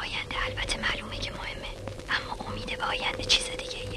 آینده البته معلومه که مهمه، اما امید به آینده چیز دیگه ایه.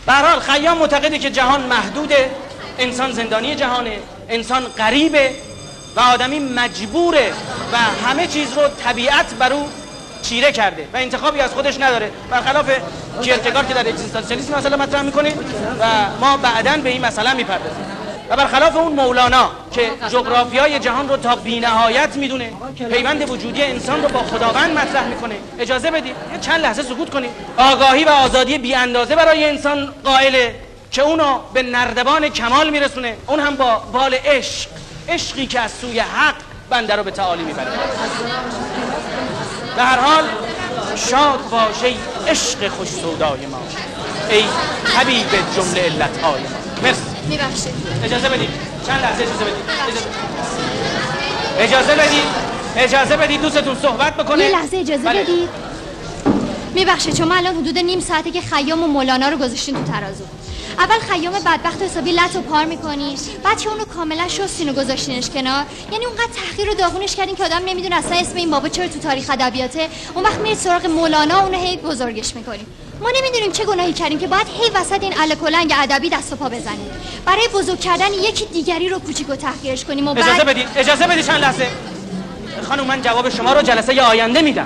به هر حال خیام معتقده که جهان محدوده، انسان زندانی جهانه، انسان غریبه و آدمی مجبوره و همه چیز رو طبیعت بر او چیره کرده و انتخابی از خودش نداره، برخلاف کیرکگارد که در اگزیستانسیالیسم مسئله مطرح میکنه و ما بعداً به این مسئله میپردازیم، و برخلاف اون مولانا که جغرافیای جهان رو تا بی‌نهایت میدونه، پیوند وجودی انسان رو با خداوند مطرح میکنه. اجازه بدید یه چند لحظه سکوت کنید. آگاهی و آزادی بی اندازه برای انسان قائله که اونو به نردبان کمال میرسونه، اون هم با بال عشق، عشقی که از سوی حق بنده رو به تعالی میبره. به هر حال شاد باش ای عشق خوش سودای ما، ای حبیب جمله علتهای ما. مرسی. میبخشید. اجازه بدید چند لحظه اجازه بدید دوستتون صحبت بکنه. یه لحظه اجازه بدید. میبخشید شما الان حدود نیم ساعته که خیام و مولانا رو گذاشتین تو ترازو. اول خیام بدبخت و حسابی لط و پار میکنین، بعد که اونو کاملا شستین و گذاشتینش کنار، یعنی اونقدر تحقیر و داغونش کردین که آدم نمیدونه اصلا اسم این بابا چرا تو تاریخ ادبیاته. اون وقت میرید سراغ مولانا اونو هی بزرگش میکنیم. ما نمیدونیم چه گناهی کردیم که باید هی وسط این الکلنگ ادبی دست و پا بزنیم برای بزرگ کردن یکی دیگری رو کوچیک و تحقیرش کنیم. و اجازه بدید چند لحظه. خانم من جواب شما رو جلسه آینده میدم.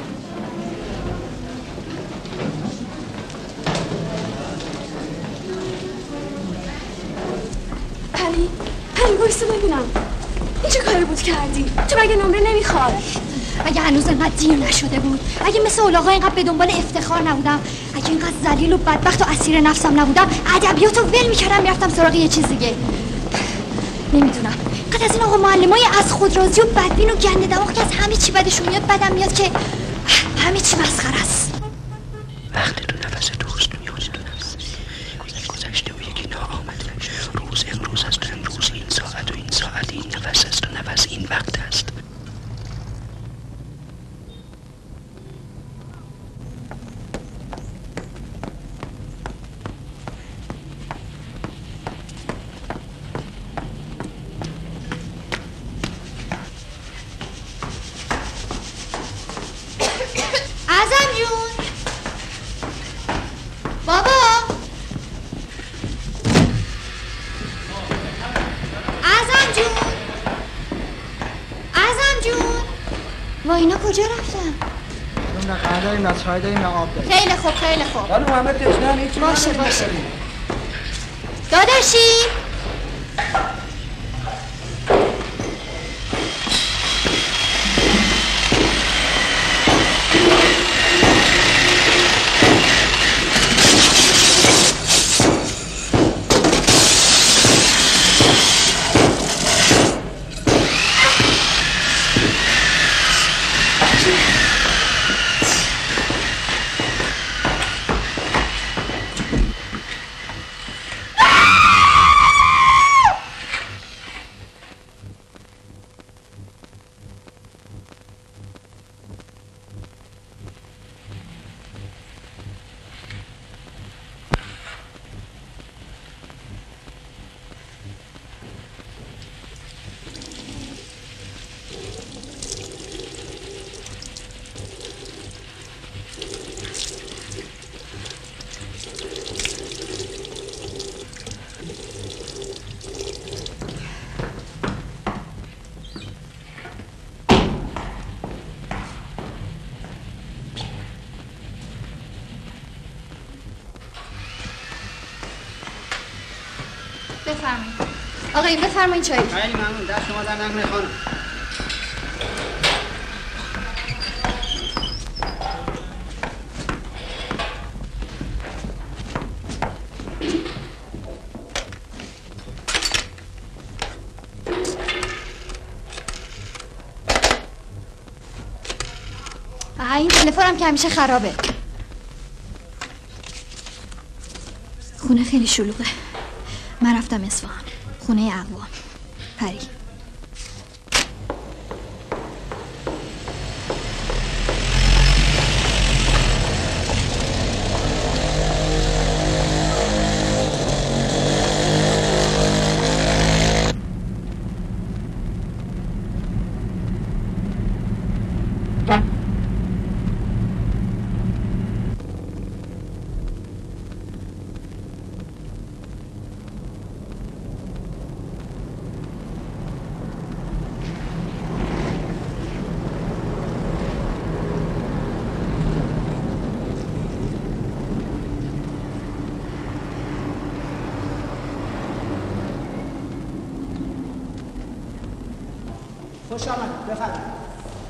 پری وایسا ببینم این چه کاری بود کردی؟ تو مگه نمره نمیخواد؟ اگه هنوز اینقدر دیر نشده بود، اگه مثل اولاغا اینقدر به دنبال افتخار نبودم، اگه اینقدر ذلیل و بدبخت و اسیر نفسم نبودم، ادبیاتو ول میکردم میرفتم سراغ یه چیز دیگه. نمیدونم قد از این آقا معلمای از خودرازی و بدبین و گنده دماغ که از همه چی بدشون میاد بدم میاد که همه چی مسخره است. وقتی تو نفس دوست میاد تو نفس گذشته و یکی ناآمده، روز امروز است و امروز، این ساعت و این ساعت، این نفس است و نفس این وقت است. اعظم جون، بابا اعظم جون وا اینا کجا رفتن؟ نه قهوه داریم، نه چای داریم، نه آب داریم. خیلی خوب حالا محمد تشنه هیچ باشه داداشی. بفرمایید آقای، بفرمایید چای. خیلی ممنون، دست شما در نکنه خانم. این تلفنم که همیشه خرابه. خونه خیلی شلوغه. من رفتم اصفهان، خونه اقوام. پری خوش آمدید، بفرمایید.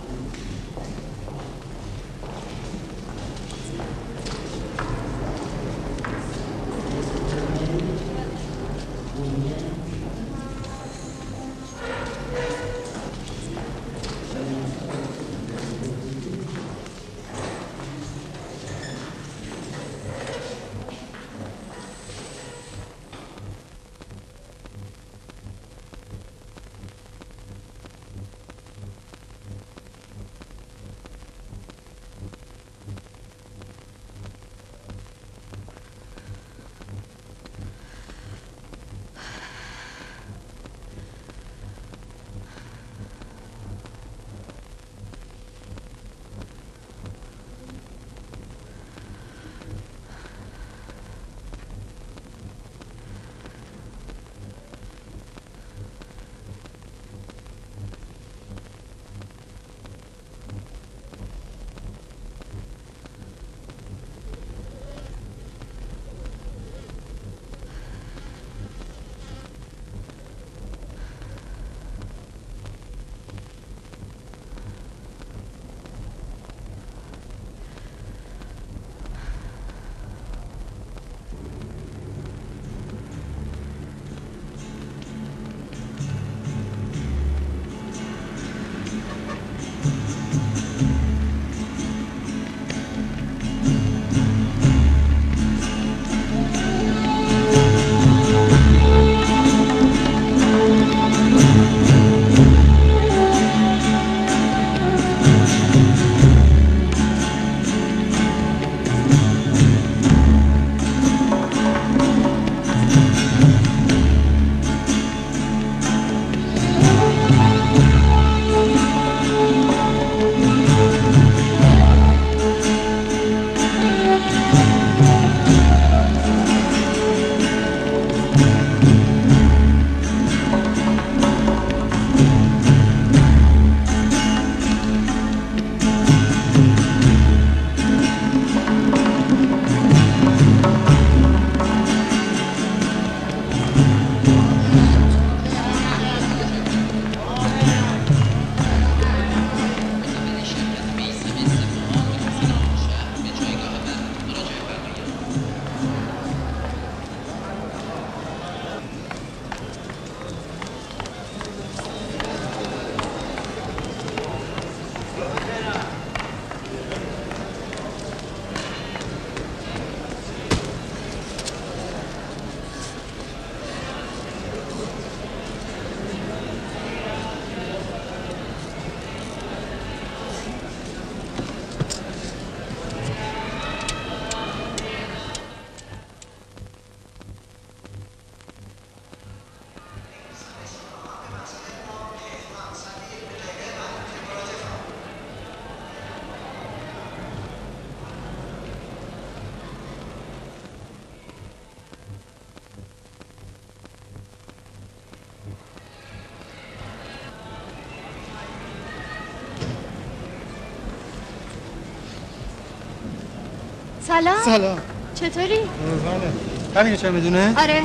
سلام. چطوری؟ همینو چه میدونه؟ آره.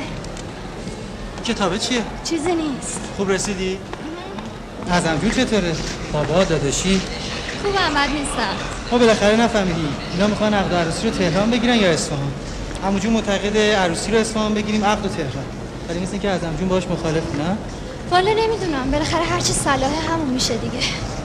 کتابه چیه؟ چیزی نیست. خوب رسیدی؟ ازم جون چطوره؟ بابا داداشی؟ خوبم، بد نیستم. ما بالاخره نفهمیدیم اینا میخوان عقد عروسی رو تهران بگیرن یا اصفهان. عموجون معتقد عروسی رو اصفهان بگیریم، عقد رو تهران. ولی مثل اینکه ازم جون باش مخالف، نه؟ والا نمیدونم، بالاخره هر چی صلاحه همون میشه دیگه.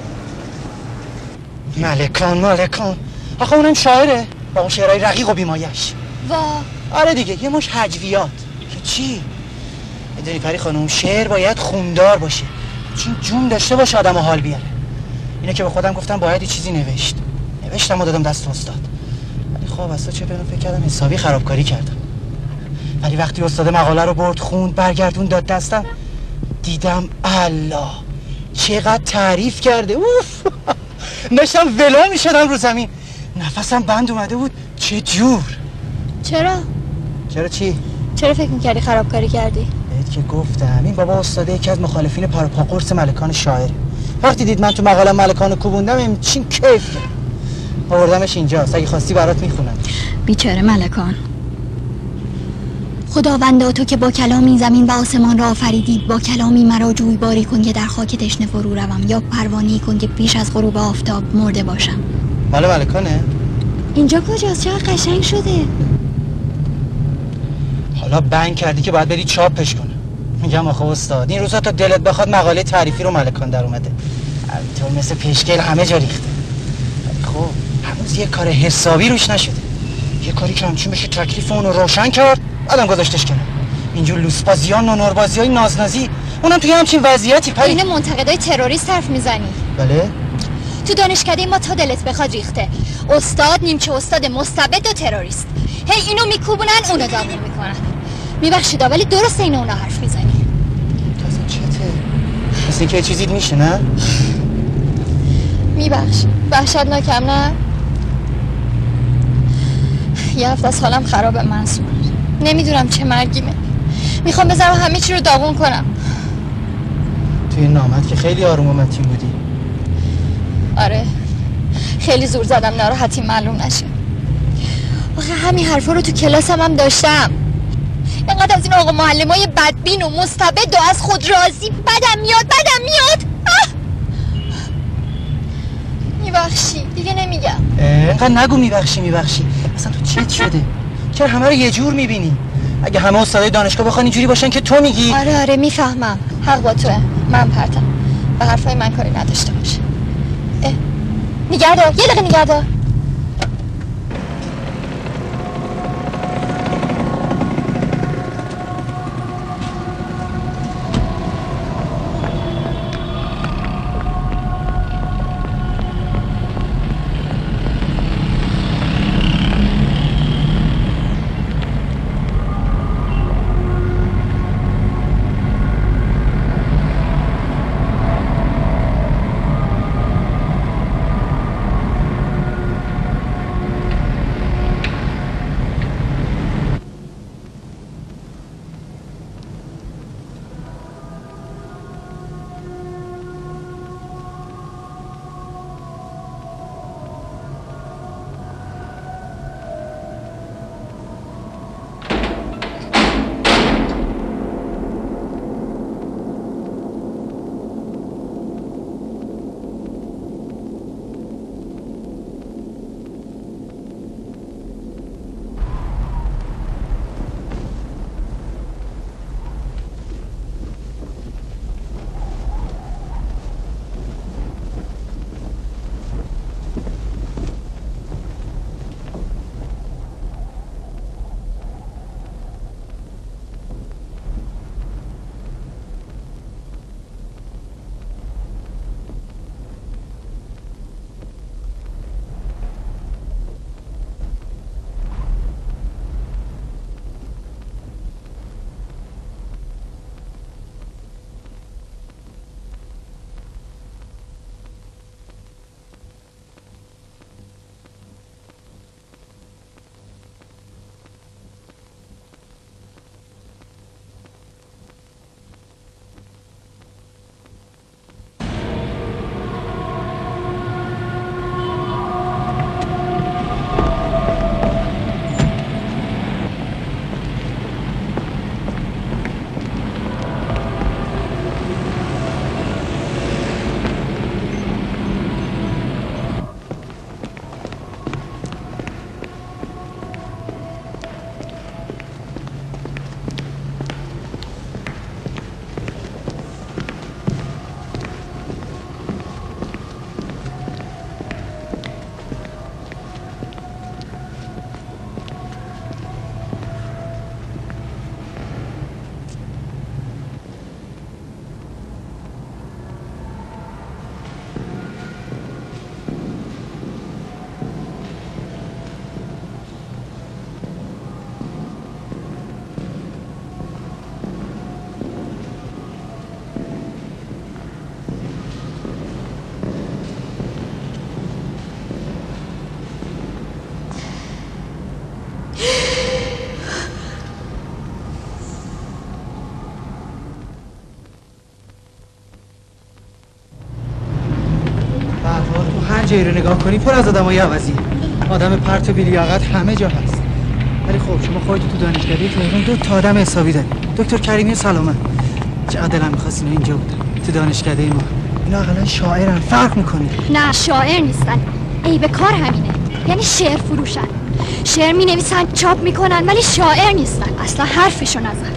ملکان آخه اونم شاعره با اون شعرهای رقیق و بیمایش. آره دیگه، یه مش هجویات. چی؟ میدونی پری خانم، شعر باید خوندار باشه، چون جون داشته باشه آدمو حال بیاره. اینه که به خودم گفتم باید یه چیزی نوشتم و دادم دست استاد. ولی خب اصلا چه برم فکر کردم حسابی خرابکاری کردم. ولی وقتی استاد مقاله رو برد خوند برگردون داد دستم، دیدم الله چقدر تعریف کرده. اوف داشتم ولا میشدم رو زمین، نفسم بند اومده بود. چه جور. چرا چی؟ چرا فکر میکردی خرابکاری کردی؟ بهت که گفتم این بابا استاده یکی از مخالفین پا قرص ملکان شاعر. وقتی دید من تو مقاله ملکان کوبوندم این چین کیف کرد. آوردمش اینجا، اگه خواستی برات میخونم. بیچاره ملکان. خداوندا تو که با کلامی زمین و آسمان را آفریدی، با کلامی مرا جویباری کن که در خاک تشنه فرو روم، یا پروانه‌ای کن که پیش از غروب آفتاب مرده باشم. مال ملکانه؟ اینجا کجاست؟ چقدر قشنگ شده. حالا بنگ کردی که باید بری چاپش کنه. میگم آخه استاد این روزا تا دلت بخواد مقاله تعریفی رو ملکان در اومده، همینطور مثل پیشگل همه جا ریخته. خب هنوز یه کار حسابی روش نشده، یه کاری که همچین بشه تکلیف اونو روشن کرد بعدم گذاشتش کنه. اینجور لوسبازی ها نونوربازی های نازنازی، اونم توی همچین وضعیتی پری. این منتقدای تروریست حرف میزنی؟ بله. تو دانشکده ما تا دلت بخواد ریخته، استاد نیمچه استاد مستبد و تروریست. هی اینو میکوبونن اونو داغون میکنن. میبخشید ولی درسته اینو اونا حرف میزنی. تو اصلا چته؟ مثل اینکه یه چیزی میشه نه؟ میبخش وحشتناکم نه؟ یه هفته از حالم خرابه منصور، نمیدونم چه مرگیمه، میخوام بذارم همه چی رو داغون کنم. توی نامت که خیلی آروم و متین بودی. آره خیلی زور زدم ناراحتی معلوم نشه. آخه همین حرفا رو تو کلاسم هم داشتم. اینقدر از این آقا معلمای بدبین و مستبد و از خود راضی بدم میاد. میبخشی دیگه نمیگم. اینقدر نگو میبخشی. اصلا تو چت شده؟ چرا همه رو یه جور میبینی؟ اگه همه استادای دانشگاه بخوان اینجوری باشن که تو میگی. آره میفهمم، حق با توه، من پرتم، به حرفای من کاری نداشته باشه. نگردار یه دقیقه نگردار. جایی رو نگاه کنی پر از آدمای عوضی، آدم پرت و بی‌لیاقت همه جا هست. ولی خب شما خودتون تو دانشکده تهران 2 تا آدم حسابی دارید. دکتر کریمی سلامت. چقدر دلم می‌خواست اینا اینجا بودن تو دانشکده ما. اینا اقلا شاعرن، فرق می‌کنه. نه شاعر نیستن، عیب کار همینه. یعنی شعر فروشن، شعر می‌نویسن چاپ می‌کنن ولی شاعر نیستن، اصلا حرفشو نزن.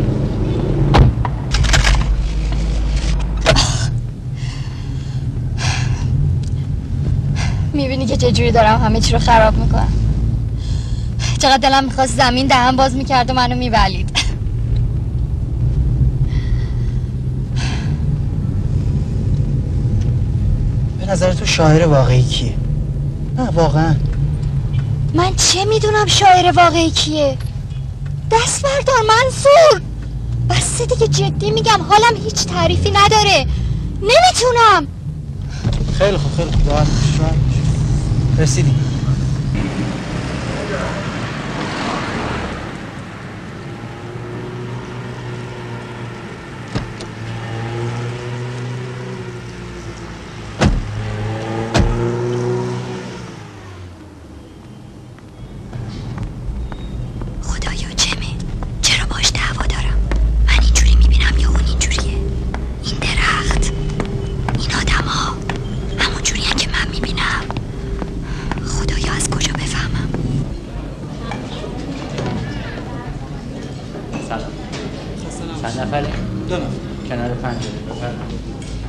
میبینی که چجوری دارم همه چی رو خراب میکنم. چقدر دلم میخواست زمین دهن باز میکرد و منو میبلید. به نظر تو شاعر واقعی کیه؟ نه واقعا من چه میدونم شاعر واقعی کیه؟ دست بردار منصور. بسه دیگه، جدی میگم حالم هیچ تعریفی نداره، نمیتونم. خیلی خوب راحت باش. رسیدیم. خدایا جمه، چرا باش دعوا دارم؟ من اینجوری میبینم یا اون اینجوریه؟ این درخت، این آدم ها همون جوریه که من میبینم. خدایا از کجا بفهمم؟ سلام. چند نفره؟ 2 نفر. کنار پنجره بفرمایید.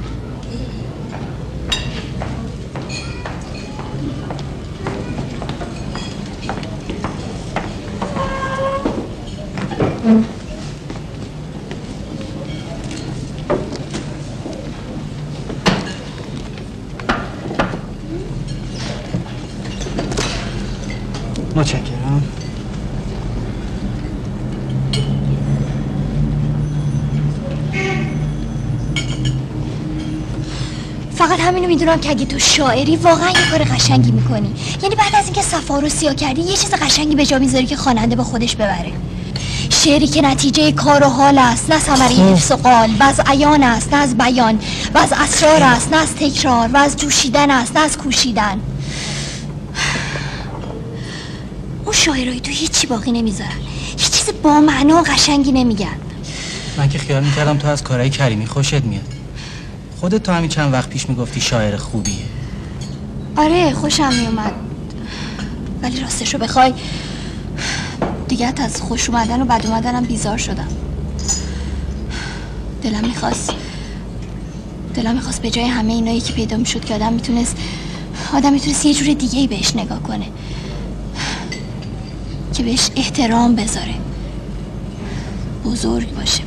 متشکرم. فقط همینو میدونم که اگه تو شاعری واقعا یه کار قشنگی میکنی، یعنی بعد از اینکه صفا رو سیاه کردی یه چیز قشنگی به جا میذاری که خواننده با خودش ببره. شعری که نتیجه کار و حال است، نه ثمره حفظ و قال، و از عیان است نه از بیان، و از اسرار است نه از تکرار، و از جوشیدن است نه از کوشیدن. اون شاعرای تو هیچی باقی نمیذارن، هیچ چیز با معنا و قشنگی نمیگن. من که خیال میکردم تو از کارهای کریمی خوشت میاد. خودت تو همین چند وقت پیش میگفتی شاعر خوبیه. آره خوشم میومد، ولی راستشو بخوای دیگه از خوش اومدن و بد اومدنم بیزار شدم. دلم میخواست به جای همه اینایی که پیدا میشد که آدم میتونست یه جور دیگه ای بهش نگاه کنه، که بهش احترام بذاره، بزرگ باشه.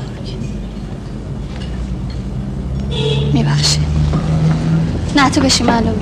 میبخشه. نه تو بشی معلومه.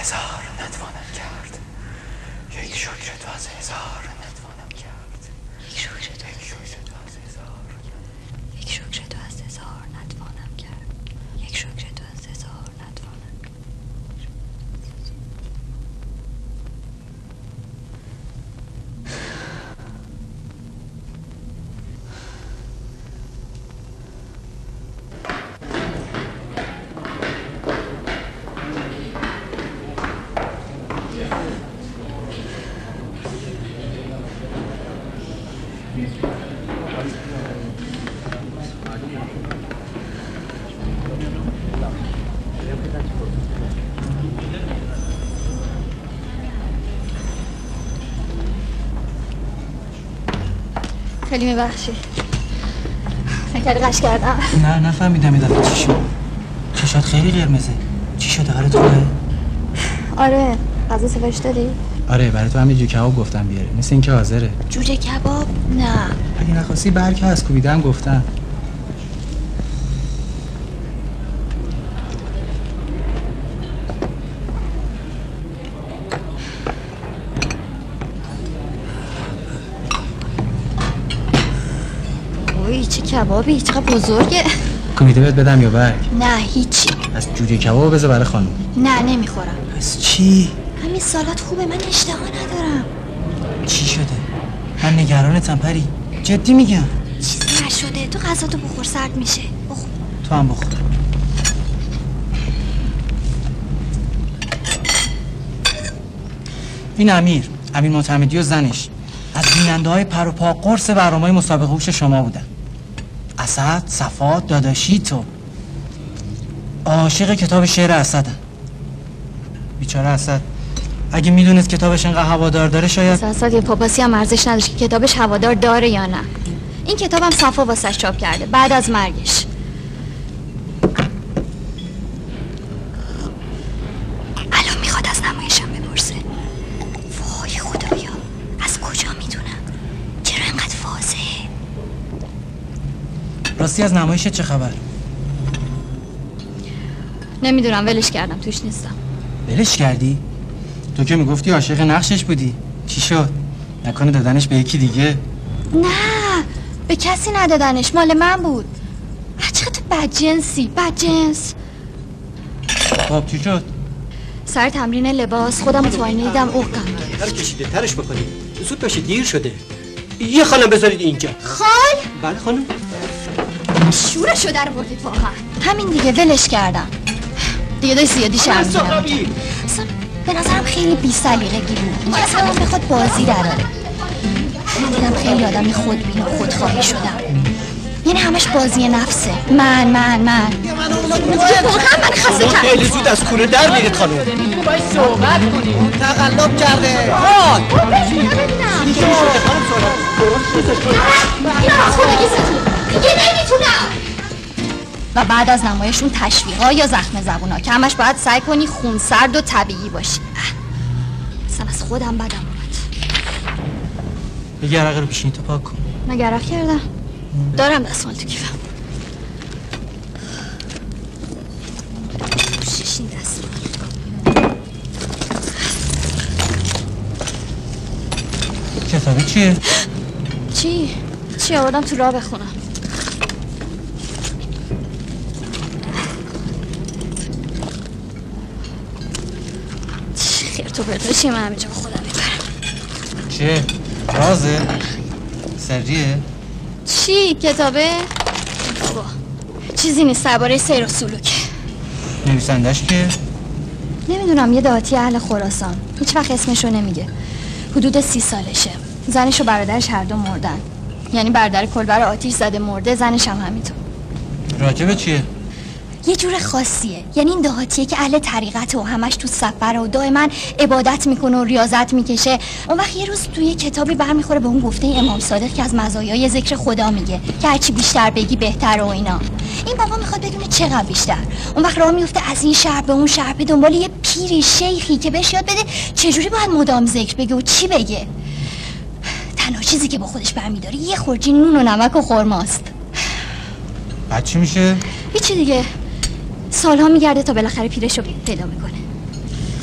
1000 نتوانم کرد. یک شکر تو از 1000 نتوانم کرد. یک شکر تو از 1000. یک شکر تو از 1000 نتوانم کرد. یک شکر تو از 1000 نتوانم کرد. خیلی میبخشی. نکردی قش کردم. نه نفهمیدم این دفعه چی شد. چشات خیلی قرمزه. چی شده؟ حالت خوبه؟ آره. غذا سفارش دادی؟ آره برای تو همین جوجه کباب گفتم بیاره. مثل اینکه حاضره. جوجه کباب؟ نه. اگه نخواستی برکه از کوبیدم گفتم. اوی چه کبابی، چقدر بزرگه. کوبیده بهت بدم یا برگ؟ نه هیچی. از جوجه کباب بذار برای خانم. نه نمیخورم. از چی؟ همین سالاد خوبه، من اشتها ندارم. چی شده؟ من نگرانتم پری. جدی میگم. چیزی نشده، تو غذاتو بخور سرد میشه. بخور. تو هم بخور. این امیر معتمدی و زنش از بیننده‌های پر و پا قرص برنامه‌های مسابقه هوش شما بودن. اسد، صفات، داداشی تو عاشق کتاب شعر اسدن. بیچاره اسد اگه میدونست کتابش اینقدر هوادار داره شاید اسد یه پاپاسی هم ارزش نداشت که کتابش هوادار داره یا نه. این کتابم صفا واسش چاپ کرده بعد از مرگش. الان میخواد از نمایشم بپرسه. وای خدایا از کجا میدونم؟ چرا اینقدر واضحه؟ راستی از نمایشت چه خبر؟ نمیدونم ولش کردم، توش نیستم. ولش کردی؟ تو که میگفتی عاشق نقشش بودی. چی شد؟ نکنه دادنش به یکی دیگه؟ نه به کسی ندادنش، مال من بود. چقدر تو بدجنسی، بدجنس. خب چی شد؟ سر تمرین لباس خودم تو آینه دیدم اوقم گرفت. هر کشیده ترش بکنید. زود باشید دیر شده. یه خانم بذارید اینجا. خال؟ بله خانم. شورشو در بردید واقعا. همین دیگه ولش کردم. دیگه داشت زیادی شرم میدم. اصلا به نظرم خیلی بی سلیقگی بود. من اصلا بخواد بازی دراره. دیدم خیلی آدمی خودبین و خودخواهی شدم. یعنی همش بازی نفسه. من واقعا من خسته کردم. خیلی زود از کوره در میرید خانم. باید صحبت کنیم. تقلب کرده. دیگه نمیتونم. و بعد از نمایشون تشویقا یا زخم زبونا که همش باید سعی کنی خونسرد و طبیعی باشی. اصلا از خودم بدم اومد. یه گرقه رو پیشین تو پاک کن. من گرق کردم. دارم دستمال تو کیفم. شیشین دستمال. کتابی چیه؟ چی آوردم تو راه بخونم. خیرتو برداشی من همینجا با خودم میبرم. چیه؟ رازه؟ سریه؟ چی؟ کتابه؟ بابا چیزی نیست درباره سیر و سلوک. نویسندش که؟ نمیدونم، یه دهاتی اهل خراسان. هیچ وقت اسمشو نمیگه. حدود 30 سالشه. زنش و برادرش هر دو مردن. یعنی برادر کلبر آتیش زده مرده، زنش هم همینطور. راجبه چیه؟ یه جور خاصیه. یعنی این دهاتیه که اهل طریقت و همش تو سفر و دائما عبادت میکنه و ریاضت میکشه. اون وقت یه روز توی کتابی برمیخوره به اون گفته امام صادق که از مزایای ذکر خدا میگه که هرچی بیشتر بگی بهتر و اینا. این بابا میخواد بدونه چقدر بیشتر. اون وقت راه میفته از این شهر به اون شهر به دنبال یه پیری شیخی که بهش یاد بده چجوری باید مدام ذکر بگه و چی بگه. تنها چیزی که با خودش برمیداره یه خورجی نون و نمک و خرماست. بعد چی میشه؟ هیچی دیگه. سالها میگرده تا بالاخره پیرشو پیدا میکنه.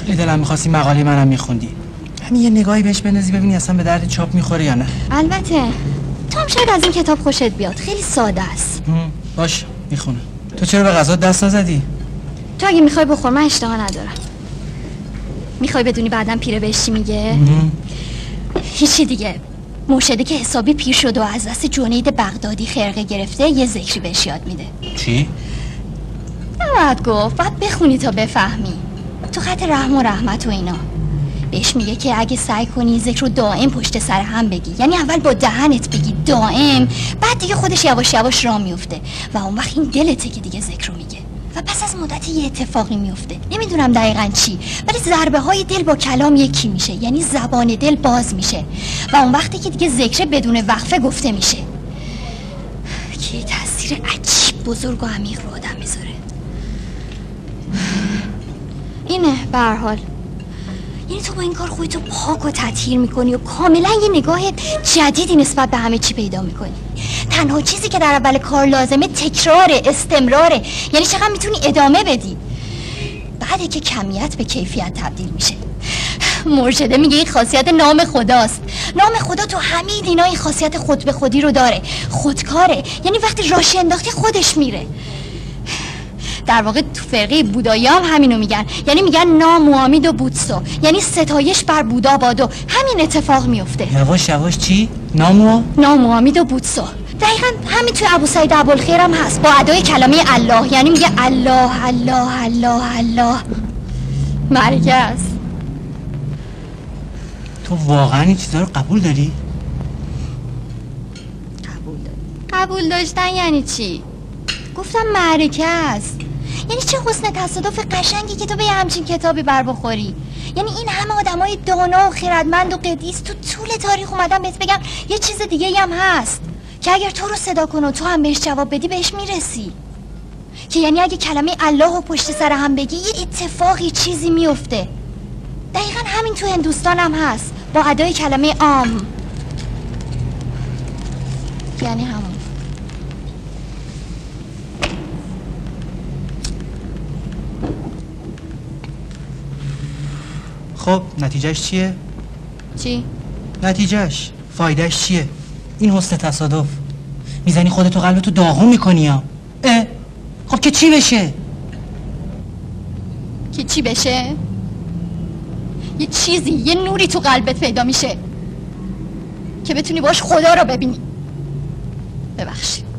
خیلی دلم می‌خواستی مقاله منم می‌خوندی. همین یه نگاهی بهش بندازی ببینی اصلا به درد چاپ می‌خوره یا نه. البته تو هم شاید از این کتاب خوشت بیاد، خیلی ساده است. باش میخونم. تو چرا به غذا دست نزدی؟ تو اگه میخوای بخور، من اشتها ندارم. میخوای بدونی بعدم پیره بهش چی میگه؟ هیچی دیگه. مرشده که حسابی پیر شد و از دست جنید بغدادی خرقه گرفته یه ذکری بهش یاد میده. چی؟ نباید گفت، باید بخونی تا بفهمی. تو خط رحم و رحمت و اینا بهش میگه که اگه سعی کنی ذکر رو دائم پشت سر هم بگی، یعنی اول با دهنت بگی دائم، بعد دیگه خودش یواش یواش راه میفته و اون وقت این دلته که دیگه ذکر رو میگه و پس از مدتی یه اتفاقی میفته. نمیدونم دقیقاً چی، ولی ضربه های دل با کلام یکی میشه، یعنی زبان دل باز میشه و اون وقتی که دیگه ذکر بدون وقفه گفته میشه که یه تاثیر عجیب بزرگ و عمیق رو آدم میذاره. اینه به هر حال. یعنی تو با این کار خودتو پاک و تطهیر میکنی و کاملا یه نگاه جدیدی نسبت به همه چی پیدا میکنی. تنها چیزی که در اول کار لازمه تکراره، استمراره، یعنی چقدر میتونی ادامه بدی. بعده که کمیت به کیفیت تبدیل میشه. مرشده میگه این خاصیت نام خداست. نام خدا تو همه دینا این خاصیت خود به خودی رو داره، خودکاره، یعنی وقتی راشی انداختی خودش میره. در واقع تو فرقه بودایی هم همینو میگن، یعنی میگن ناموامید و بودسو، یعنی ستایش بر بودا بادو. همین اتفاق میفته. یواش یواش چی؟ ناموامید و بودسو. دقیقا همین توی ابو سعید ابوالخیر هم هست با ادای کلمه الله، یعنی میگه الله الله الله الله. مرکز تو واقعا این چیزا رو قبول داری؟ قبول داشتن یعنی چی؟ گفتم مرکز، یعنی چه حسن تصادف قشنگی که تو به همچین کتابی بر بخوری. یعنی این همه آدمای دانا و خردمند و قدیس تو طول تاریخ اومدن بهت بگم یه چیز دیگه هم هست که اگر تو رو صدا کنه و تو هم بهش جواب بدی بهش میرسی، که یعنی اگه کلمه الله و پشت سر هم بگی یه اتفاقی چیزی میفته. دقیقا همین تو هندوستان هم هست با ادای کلمه عام، یعنی همون. خب نتیجهش چیه؟ چی؟ نتیجهش، فایدهش چیه؟ این حسن تصادف میزنی خودتو قلبتو داغون میکنی ها. خب که چی بشه؟ که چی بشه؟ یه چیزی، یه نوری تو قلبت پیدا میشه که بتونی باش خدا رو ببینی. ببخشید.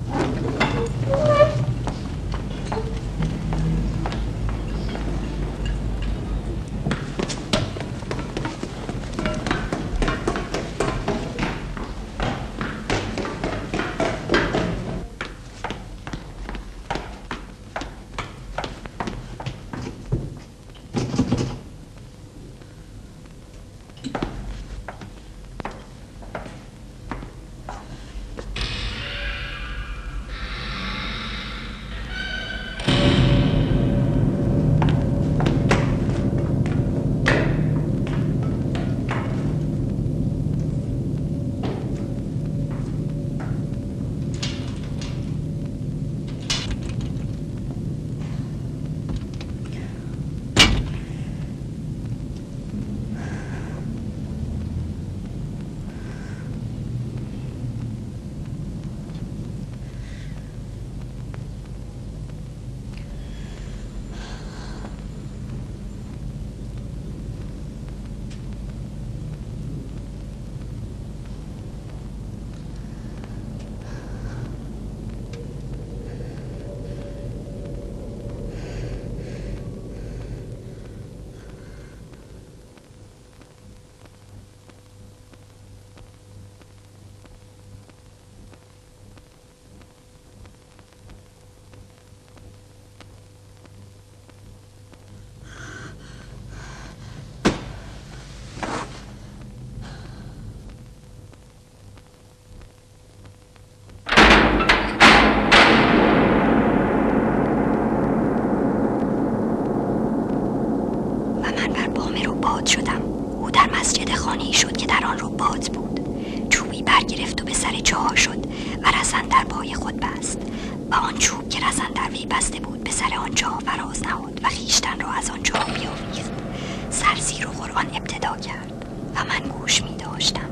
سرزیر و قرآن ابتدا کرد و من گوش می داشتم.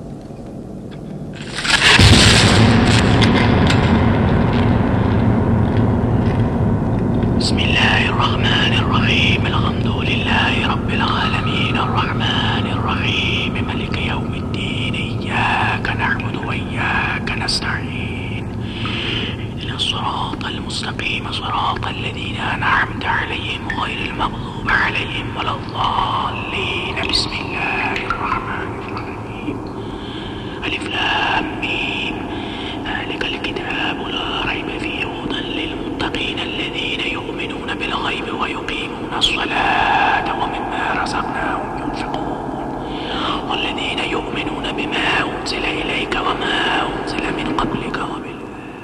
بسم الله الرحمن الرحیم الحمد لله رب العالمین الرحمن الرحیم ملک یوم الدین ایاک نعبد و ایاک نستعین اهدنا الصراط المستقیم صراط الذین انعمت علیهم غیر المغضوب علیهم ولا الضالین. بسم الله الرحمن الرحیم الف لام میم ذلک الکتاب لا ریب فیه هدی للمتقین الذین یؤمنون بالغیب و یقیمون الصلاة ومما رزقناهم ينفقون والذین یؤمنون بما انزل الیک وما انزل من قبلک وبالآخرة.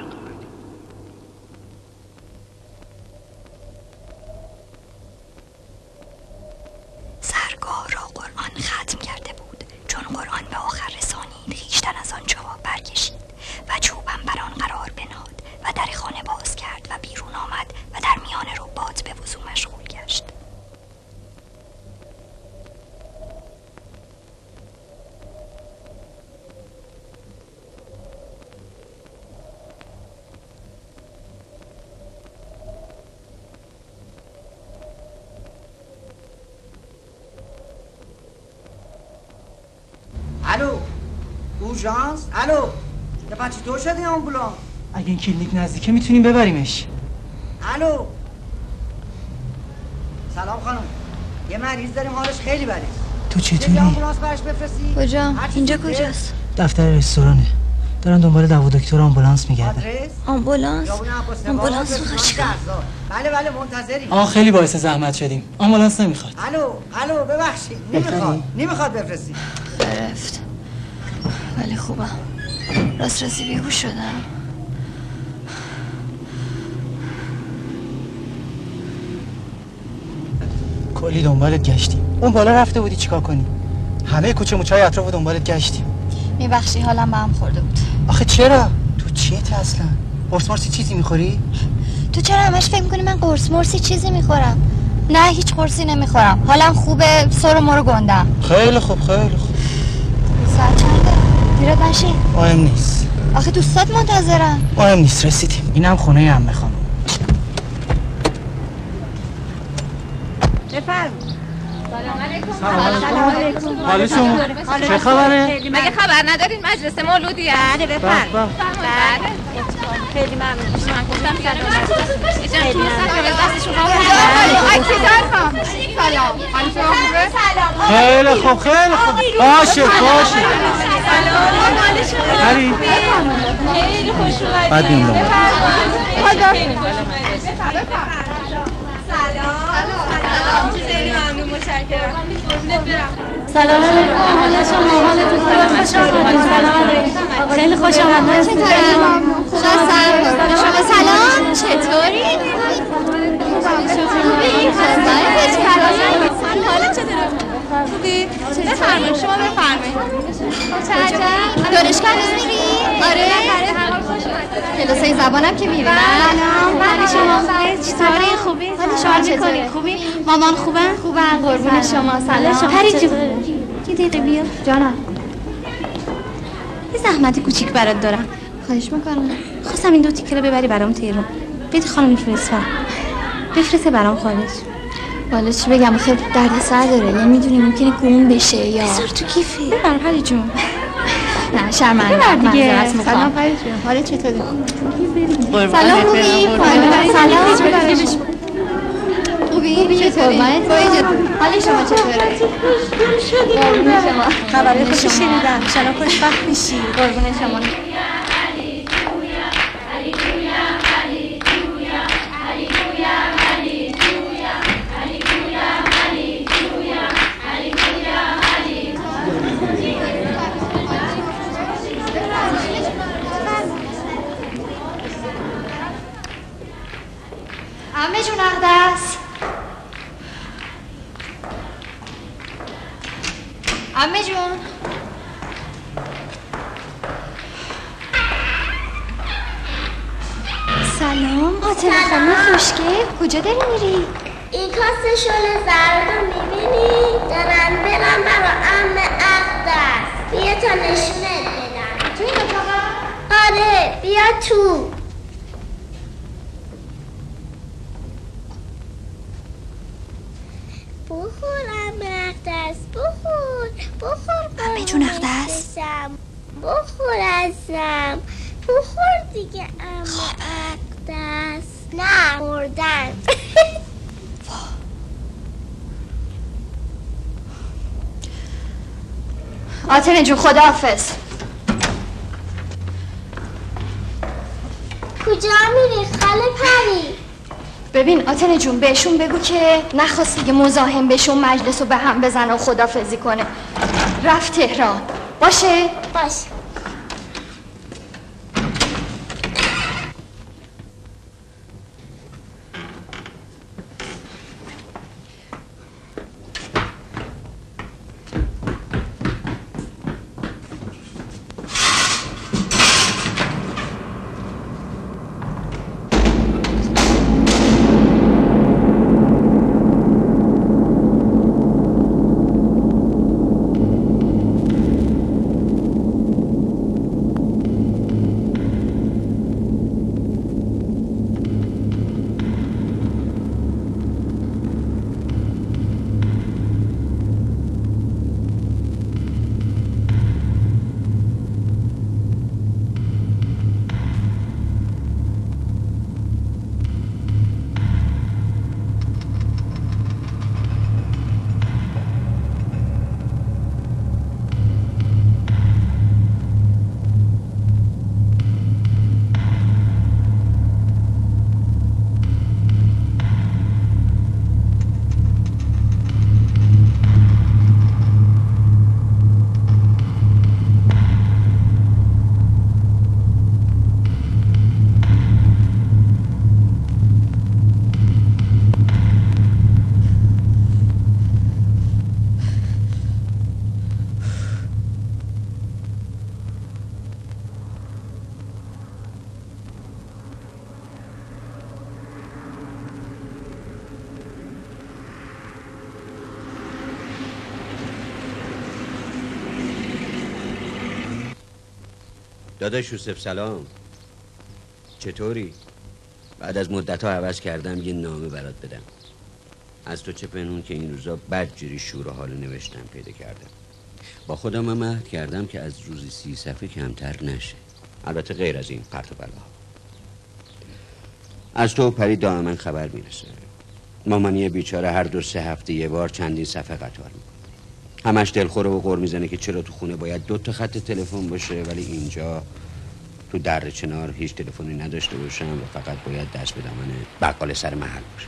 سرگاه را قرآن ختم کرده بود. چون قرآن به آخر رسانید خویشتن از آن جا برکشید و چوبم بر آن قرار بنهاد و در خانه باز کرد و بیرون آمد و در میان رباط به وضو مشغول گشت. الو اورژانس، الو یه بچه تو شدی آمبولانس؟ اگه این کلینیک نزدیکه میتونیم ببریمش. الو سلام خانم، یه مریض داریم حالش خیلی بده. تو چطوری؟ آمبولانس براش بفرستی؟ کجا؟ اینجا کجاست؟ دفتر رستورانه. دارن دنبال دو دکتر آمبولانس میگردن. آمبولانس رو چیکار؟ بله منتظریم. خیلی باعث زحمت شدیم. آمبولانس نمیخواد. الو ببخشید. نمیخواد بفرستی. گرفت. ولی خوبم. راستی بیهوش شدم. کلی دنبالت گشتیم. اون بالا رفته بودی چیکار کنی؟ همه کوچه موچه‌های اطراف دنبالت گشتیم. میبخشی حالم به هم خورده بود. آخه چرا؟ تو چیت اصلا؟ قرص مرسی چیزی میخوری؟ تو چرا همش فکر میکنی من قرص مرسی چیزی میخورم؟ نه هیچ قرصی نمیخورم. حالم خوبه، سر و مرو گندم. خیلی خوب. ساعت چنده؟ دیرت نشی؟ مهم نیست. آخه دوستات منتظرن. مهم نیست، رسیدیم. اینم خونه عمه خانم. بفرمایید. سلام علیکم. حال شما چه خبره؟ مگه خبر ندارین مجلس مولودیه؟ بله بفرمایید. بله. خیلی ممنون. من گفتم سلام. خیلی خوب. باشه. سلام. خیلی خوش اومدید. بعد میام. خیلی ممنون، متشکرم. سلام علیکم. حال شما؟ حالتون خوش آمدید. سلام علیکم. خیلی خوش آمدید. شما سلام. چطوری؟ حالت چطوره؟ خوبی؟ بفرمایید. شما بفرمایید. چه عجب. دانشگاه میری؟ آره. کلاسای زبانم که میری؟ سلام. ولی شما چطوری؟ خوبی؟ شما چطوری؟ خوبی؟ مامان خوبه؟ خوبن قربون شما. سلام. پری جون یه دقیقه بیا. جانم یه زحمتی کوچیک برات دارم. خواهش میکنم. خواستم این 2 تیکه رو ببری برام تهران. بدی خانم بفرسته برام خارج. والا چی بگم، خیلی دردسر داره. یعنی میدونی ممکنه گم بشه یا بذار تو کیفی. ببر پری جون. نه شرمنده. ببر دیگه. سلام پری جون. حالت چطوره؟ سلام خوبی؟ خوبی؟ چطوری؟ حال شما چطوره؟ قربون شما. خبر خوشی شنیدم. شما خوشبخت میشی. قربون شما. عمه جون اقدس. عمه جون. سلام. فاطمه خانم خوشگل. کجا داری میری؟ این کاسه شل زرد رو میبینی؟ میبینی؟ دارم برم برا عم اقدس. بیا تا نشونت بدم. تو این اتاقا؟ آره بیا تو. بخور عم اقدس، بخور عمه جون اقدس، بخور ازم، بخور دیگه عم اقدس. نه مردن. آتنه جون خداحافظ. کجا میری خاله پری؟ ببین آتنه جون بهشون بگو که نخواست دیگه مزاحم بشه و مجلس رو به هم بزنه و خداحافظی کنه. رفت تهران. باشه؟ باشه. داداش یوسف سلام، چطوری؟ بعد از مدت ها عوض کردم یه نامه برات بدم. از تو چه پنهون که این روزا بدجوری شور و حال نوشتم پیدا کردم. با خودم هم عهد کردم که از روزی 30 صفحه کمتر نشه، البته غیر از این پرت و بلا. از تو و پری دائما خبر میرسه. مامانی بیچاره هر 2-3 هفته یه بار چندین صفحه قطار میکنه. همش دلخوره و غر میزنه که چرا تو خونه باید 2 تا خط تلفن باشه ولی اینجا تو در چنار هیچ تلفنی نداشته باشم و فقط باید دست به دامن بقال سر محل باشه.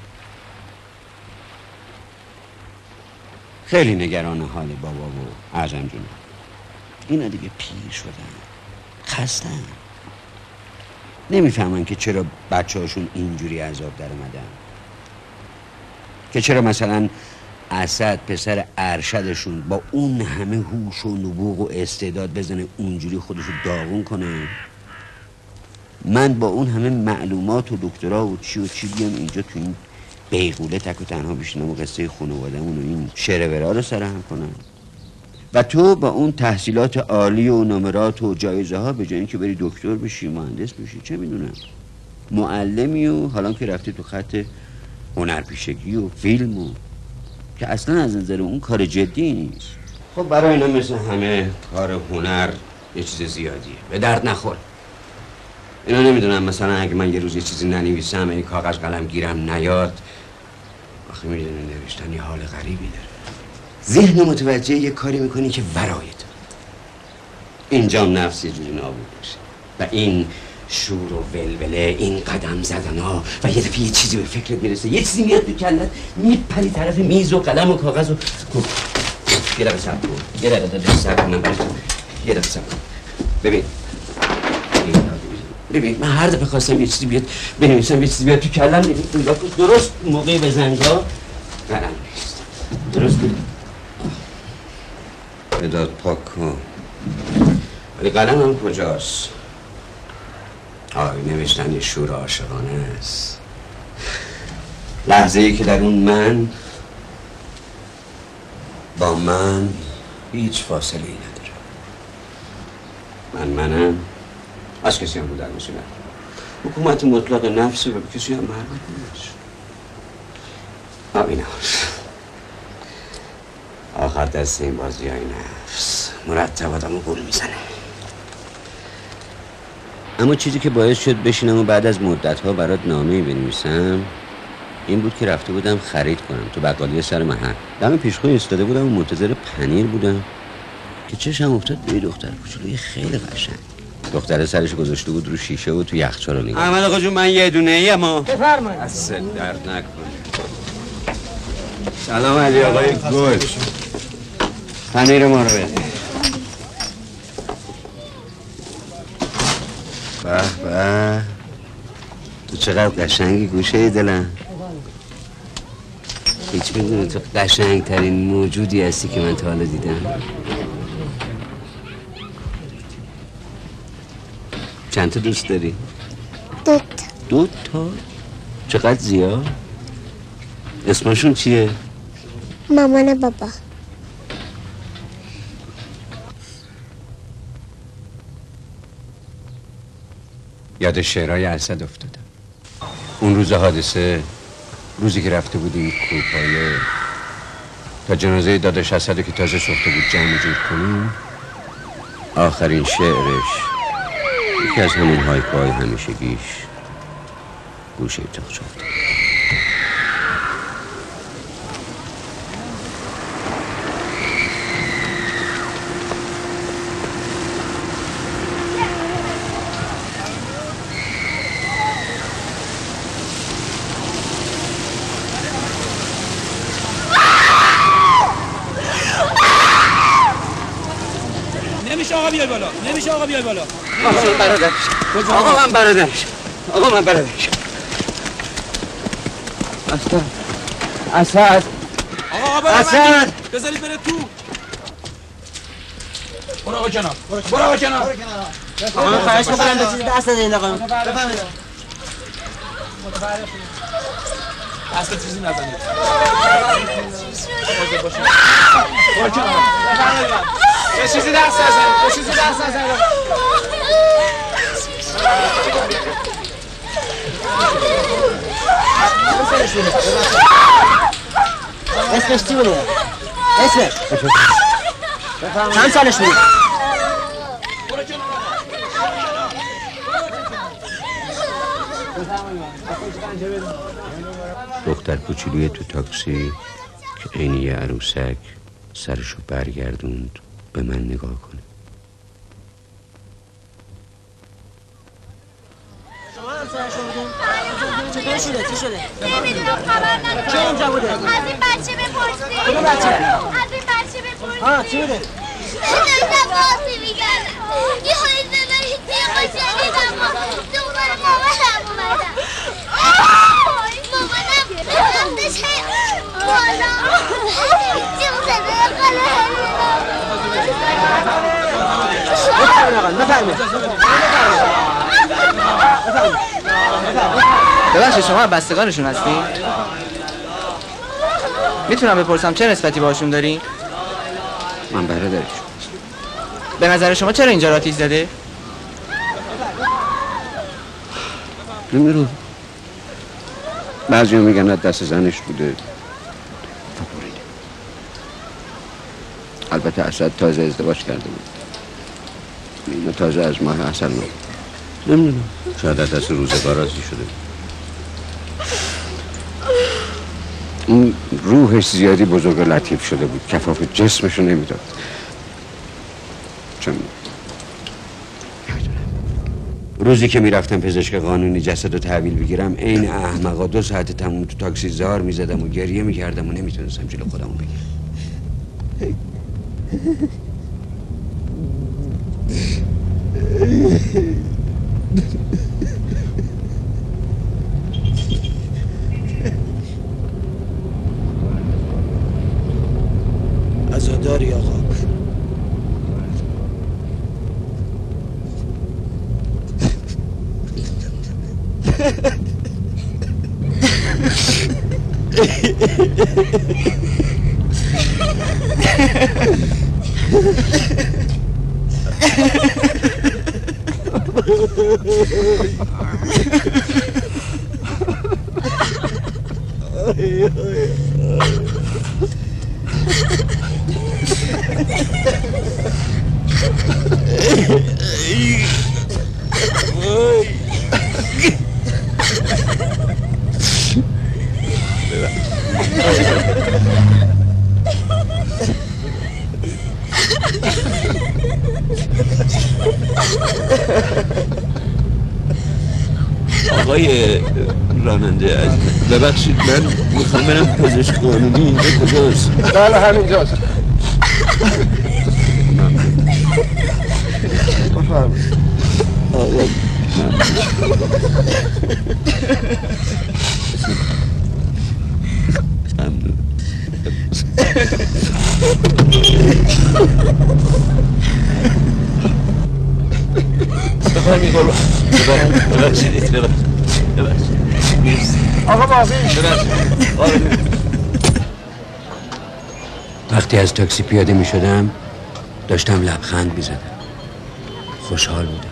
خیلی نگران حال بابا و اعظم جونم. اینا دیگه پیر شدن، خستن، نمیفهمن که چرا بچه هاشون اینجوری عذاب در اومدن، که چرا مثلا اسد پسر ارشدشون با اون همه هوش و نبوغ و استعداد بزنه اونجوری خودشو داغون کنه. من با اون همه معلومات و دکترا و چی بیام اینجا تو این بیغوله تک و تنها بشینم و قصه خانواده‌مون و این شعر ورا رو سرهم کنم و تو با اون تحصیلات عالی و نمرات و جایزه ها به جای اینکه بری دکتر بشی، مهندس بشی، چه میدونم، معلمی و حالا که رفتی تو خط هنرپیشگی و فیلم و که اصلا از نظر اون کار جدی نیست. خب برای اینا مثل همه کار هنر یه چیز زیادیه، به درد نخور. اینا نمیدونم مثلا اگه من یه روز یه چیزی ننویسم این کاغذ قلم گیرم نیاد، آخه میدونی نوشتن یه حال غریبی داره. ذهن متوجه یه کاری میکنی که ورای تو اینجام نفس یه جوری نابود بشه و این شور و ولوله، این قدم زدن ها و یه دفعه یه چیزی به فکرت میرسه، یه چیزی میاد تو کلت، میپری طرف میز و قلم و کاغذ و یه دقیقه صبر کن، یه دقیقه صبر کن، من برای تو یه دقیقه صبر کن. ببین من هر دفعه خواستم یه چیزی بیاد بنویسم، یه چیزی بیاد تو کلم، درست موقعی به زنگا قلم نیست، درست بداد پاک کن، ولی قلم هم کجاست؟ نوشتن یه شور عاشقانه است. لحظه ای که در اون من با من هیچ فاصله ای نداره. منم از کسی هم بودن مسئولم. حکومت مطلق نفسه و به کسی هم مربوط نیست. این هاست آخر دست این بازی های نفس مرتب آدمو گول میزنه. اما چیزی که باعث شد بشینم و بعد از مدت‌ها برات نامه‌ای بنویسم این بود که رفته بودم خرید کنم تو بقالی سر محل. دم پیشخوی ایستاده بودم و منتظر پنیر بودم که چشم افتاد به دختر کوچولوی خیلی قشنگ. دختره سرش گذاشته بود رو شیشه و تو یخچال رو نگاه. احمد آقا جون من یه دونه ایم ها. بفرمایید. از درد نکنه. سلام علی آقای گل. پنیر ما رو بده. به به تو چقدر قشنگی گوشه دلم. هیچ بدونه تو قشنگ ترین موجودی هستی که من تا حالا دیدم. چند تا دوست داری؟ دو تا؟ چقدر زیاد؟ اسمشون چیه؟ مامان بابا. یاد شعرهای اسد افتادم. اون روز حادثه، روزی که رفته بودیم کوپایه تا جنازه داداش اسدو که تازه ساخته بود جمع جور کنیم، آخرین شعرش یکی از همون هایکوهای همیشگیش گوشه اتاق شد. بیای بالا. نمیشه آقا بیای بالا. آقا من برادرش. آقا من برادرش. اسد. آقا اسد. بذارید بره تو. برو آقا جناب. آقا خواهش می‌کنم چیزی دست ندید آقا. بفرمایید. دست چیزی نزنید. برو کنار. یه چیزی دست نزنید. اسمش چی بوده؟ اسمش چند سالش بوده؟ دختر کوچولوی تو تاکسی که عین یه عروسک سرشو برگردوند به من نگاه کنه. شما هم سرشو بودین؟ چی شده؟ نمیدونم خبر ندارم. چه اونجا بوده؟ از این بچه بپرسید. کدوم بچه؟ از این بچه بپرسید. ها چی بوده؟ داشتم باسی میگردم. یه خواهی زدنی توی قشنگیدم ما دنبال مامانم اومدم. مامانم رفتش بالا. جون زده ببخشید شما بستگانشون هستین؟ میتونم بپرسم چه نسبتی باشون دارین؟ من برادرشون. به نظر شما چرا اینجا را تیز زده؟ نمیرو. بعضی ها میگن دست زنش بوده. البته اسد تازه ازدواج کرده بود. اینو تازه از ماه عسل بود. نمیدونم. شاید از دست روزگار راضی شده بود. اون روحش زیادی بزرگ و لطیف شده بود. کفاف جسمشو نمیداد. چون روزی که میرفتم پزشک قانونی جسدو تحویل بگیرم عین احمقا 2 ساعت تموم تو تاکسی زار میزدم و گریه میکردم و نمیتونستم جلو خودمو بگیرم. عزاداری آقا. آقای راننده عزیز ببخشید من میخوام برم پزشک قانونی اینجا کجاست؟ بله همینجاست. بفرمایید. آقا وقتی از تاکسی پیاده می شدم داشتم لبخند می زدم. خوشحال بودم.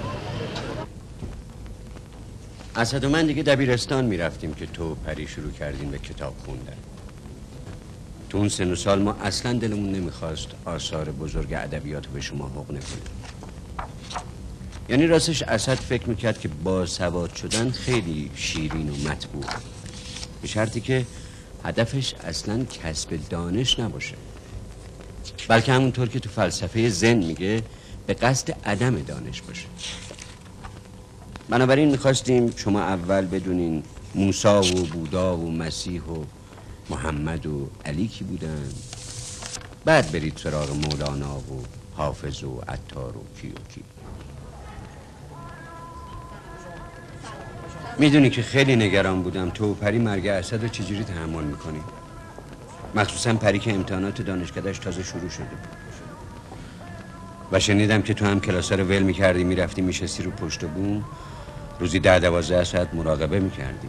اسد و من دیگه دبیرستان می رفتیم که تو پری شروع کردیم به کتاب خوندن. تو اون سن و سال ما اصلا دلمون نمیخواست آثار بزرگ ادبیات رو به شما حقنه کنیم. یعنی راستش اسد فکر میکرد که با سواد شدن خیلی شیرین و مطبوع، به شرطی که هدفش اصلا کسب دانش نباشه، بلکه همونطور که تو فلسفه زن میگه به قصد عدم دانش باشه. بنابراین میخواستیم شما اول بدونین موسی و بودا و مسیح و محمد و علی کی بودن، بعد برید سراغ مولانا و حافظ و عطار و کی و کی. میدونی که خیلی نگران بودم تو و پری مرگ اسد رو چجوری تحمل میکنی، مخصوصا پری که امتحانات دانشکدهش تازه شروع شده و شنیدم که تو هم کلاسا رو ول میکردی میرفتی میشستی رو پشت بوم روزی 10-12 ساعت مراقبه میکردی.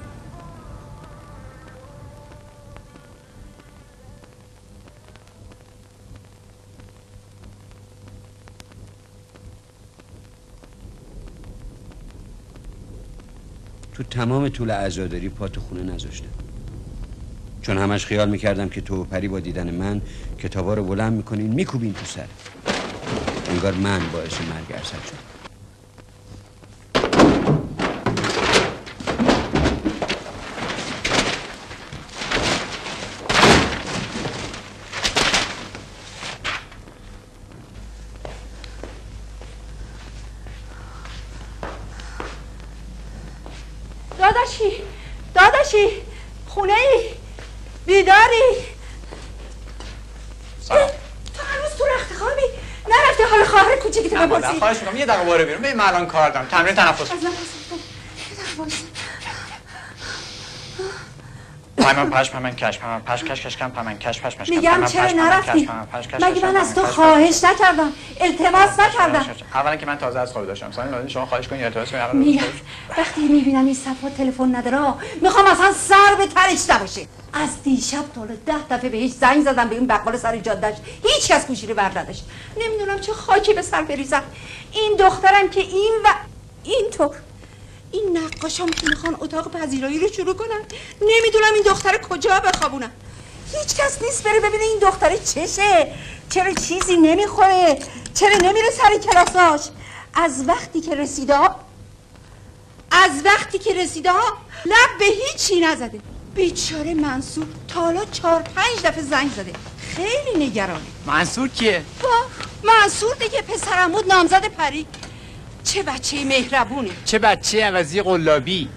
تو تمام طول عزاداری پا تو خونه نذاشتم، چون همش خیال میکردم که تو و پری با دیدن من کتابا رو بلند میکنین میکوبین تو سر، انگار من باعث مرگ اسد شدم. داداشی خونه ای بیداری؟ سلام. تو هنوز تو رخت خوابی؟ نرفتی حال خواهر کوچیکتو بپرسی؟ خواهش میکنم یه دقیقه باره بیرون، ببین من الان کار دارم، تمرین تنفس. پایمان پش پایمان کش پایمان پش کش کش کم پایمان کش پش پش میگم چرا نرفتی؟ مگه من از تو خواهش نکردم، التماس نکردم؟ اولا که من تازه از خواب داشتم، ثانیا شما خواهش کنید التماس کنید. میگم وقتی میبینم این صفا تلفن نداره میخوام اصلا سر به ترش نباشه. از دیشب تا 10 دفعه بهش زنگ زدم به این بقال سر جادهش، هیچ کس گوشی رو بر نداشت. نمیدونم چه خاکی به سر بریزم. این دخترم که این و اینطور، این نقاشام که میخوان اتاق پذیرایی رو شروع کنن، نمیدونم این دختر کجا بخوابونم. هیچ کس نیست بره ببینه این دختر چشه، چرا چیزی نمیخوره، چرا نمیره سر کلاساش. از وقتی که رسیده ها لب به هیچی نزده. بیچاره منصور تا حالا 4-5 دفعه زنگ زده، خیلی نگرانه. منصور کیه؟ منصور دیگه پسرم بود، نامزد پری. چه بچه مهربونه، چه بچه عوضی قلابی.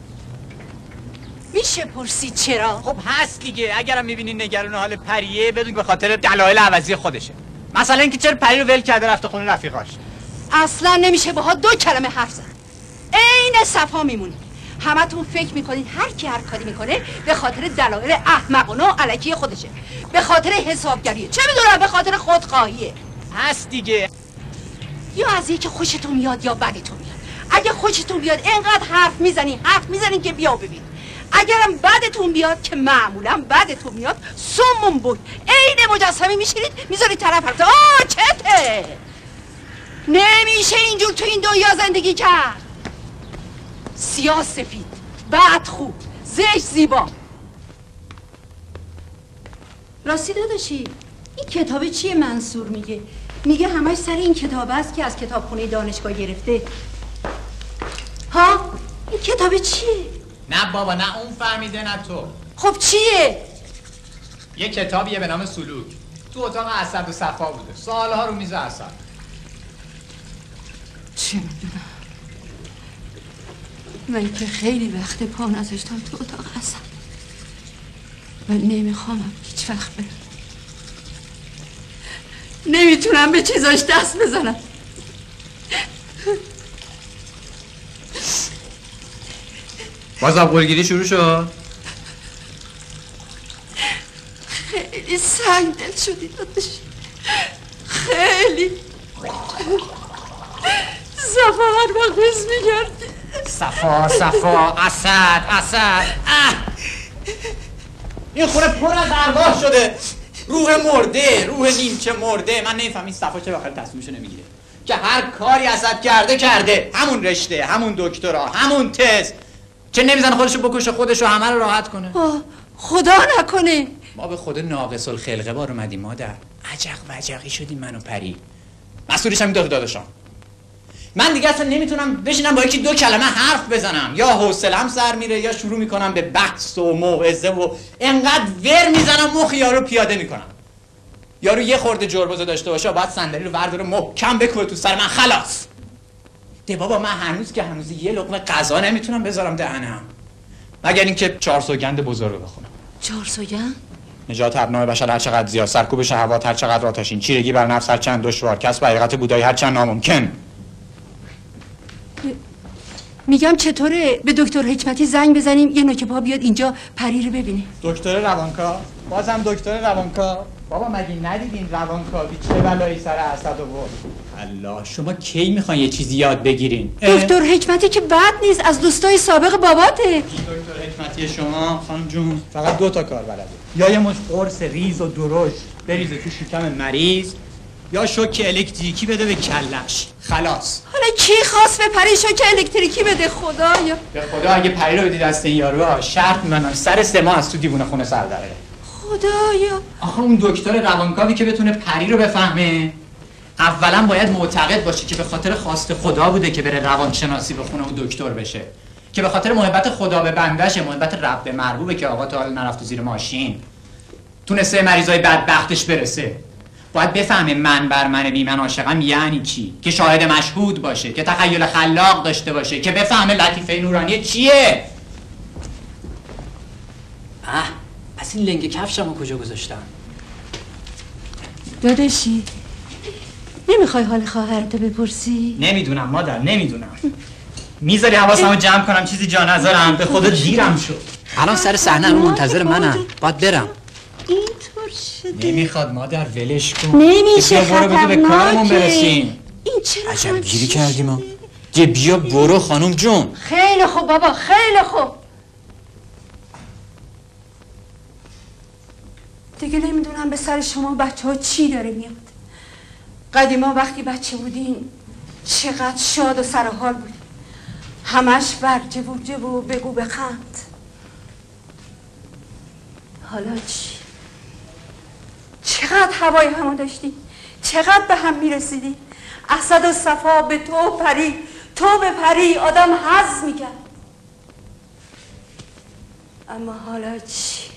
میشه پرسید چرا؟ خب هست دیگه، اگرم میبینین نگران حال پریه بدون به خاطر دلایل عوضی خودشه. مثلا اینکه چرا پری رو ول کرده رفته خونه رفیقاش. اصلا نمیشه باها 2 کلمه حرف زد. عین صفا میمونی. همتون فکر میکنید هر کی هر کاری میکنه به خاطر دلایل احمقانه و الکی خودشه، به خاطر حسابگریه، چه میدونم به خاطر خودخواهیه. هست دیگه، یا از اینکه خوشتون میاد یا بدتون میاد. اگه خوشتون بیاد اینقدر حرف میزنین که بیا ببین. اگرم بدتون بیاد که معمولا بدتون میاد سمون بود عین مجسمه میشینید میذارید طرف حرف چته نمیشه اینجور تو این دنیا زندگی کرد سیاه سفید بد خوب زشت زیبا راستی داداشی این کتابه چیه منصور میگه همش سر این کتاب است که از کتابخونه دانشگاه گرفته ها این کتابه چیه نه بابا نه اون فهمیده نه تو خب چیه یه کتابیه به نام سلوک تو اتاق اسد و صفا بوده سالها رو میز اسد چه میدونم من که خیلی وقت پا نذاشتم تو اتاق اسد و نمیخوامم هیچ وقت برم نمیتونم به چیزاش دست بزنم باز آبگلگیری شروع شد خیلی سنگ دل شدی دادش خیلی صفا هر وقت حس میگرد صفا اسد این خونه پر از ارواح شده روح مرده روح نیمچه مرده من نمیفهم این صفا چه بخیر تصمیمشو نمیگیره که هر کاری اسد کرده همون رشته همون دکترا همون تست چه نمیزنه خودشو بکشه خودشو همه رو راحت کنه خدا نکنه ما به خود ناقص الخلقه بار اومدیم مادر عجق وجقی شدیم من و پری مسئولش هم داداشم من دیگه اصلا نمیتونم بشینم با یکی 2 کلمه حرف بزنم یا حوصله‌ام سر میره یا شروع میکنم به بحث و موعظه و انقدر ور میزنم مخ یارو پیاده میکنم یارو یه خورده جربوزه داشته باشه باید صندلی رو ورداره محکم بکوبه تو سر من خلاص ده بابا من هنوز یه لقمه غذا نمیتونم بذارم دهنم مگر اینکه 4 سوگند بزرگ رو بخونم 4 سوگند نجات ابناء بشر هر چقدر زیاد سرکوب شهوات هر چقدر آتشین چیرگی بر نفس هر چند دشوار کسب حقیقت بودایی هر چند ناممکن میگم چطوره به دکتر حکمتی زنگ بزنیم یه نوک پا بیاد اینجا پری رو ببینه دکتر روانکاو بازم دکتر روانکاو بابا مگه ندیدین روانکاوی چه بلایی سر اسد آورد الله شما کی میخواین یه چیزی یاد بگیرین دکتر حکمتی که بد نیست از دوستای سابق باباته دکتر حکمتی شما خانم جون فقط 2 تا کار بلده یا یه مش قرص ریز و درشت بریزه تو شکم مریض یا شوک الکتریکی بده به کلش خلاص حالا کی خواست به پری شوک الکتریکی بده خدایا به خدا اگه پری رو بدید دست این یارو شرط می‌بندم سر 3 ماه از تو دیوونه خونه سر داره خدایا آخه اون دکتر روانکاوی که بتونه پری رو بفهمه اولا باید معتقد باشه که به خاطر خواست خدا بوده که بره روانشناسی بخونه و دکتر بشه که به خاطر محبت خدا به بندشه محبت رب به مربوبه که آقا تا حالا نرفت زیر ماشین تونسته مریضای بدبختش برسه باید بفهمه من بر من بی من عاشقم یعنی چی که شاهد مشهود باشه که تخیل خلاق داشته باشه که بفهمه لطیفه نورانی چیه پس این لنگ کفشمو کجا گذاشتم داداشی نمیخوای حال خواهرتو بپرسی نمیدونم مادر نمیدونم میذاری حواسمو جمع کنم چیزی جا نذارم به خدا دیرم شد الان سر صحنه رو منتظر منم باید برم اینطور شده نمیخواد مادر ولش کن نمیشه خطرناکه به کارمون برسیم این چرا عجب گیری کردیم ما بیا برو خانم جون خیلی خوب بابا خیلی خوب دیگه نمیدونم به سر شما بچه ها چی داره میاد قدیما وقتی بچه بودین چقدر شاد و سرحال بودین همش بر جبو و بگو بخند حالا چی؟ چقدر هوای همو داشتین چقدر به هم میرسیدین اسد و صفا به تو پری تو به پری آدم حظ میکرد اما حالا چی؟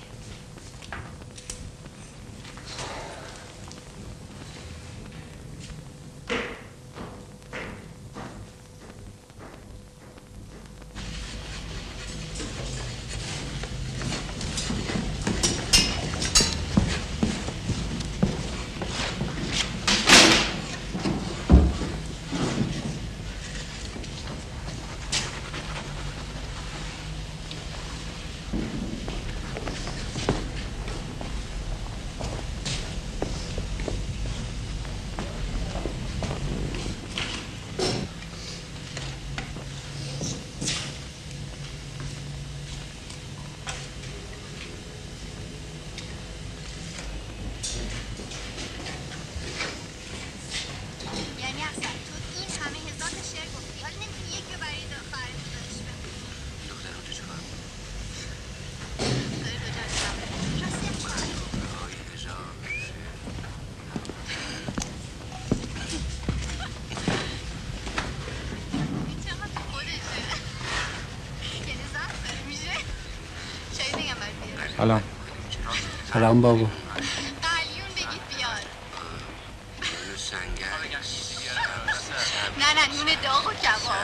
سلام. سلام بابا. نه نون داغ و کباب.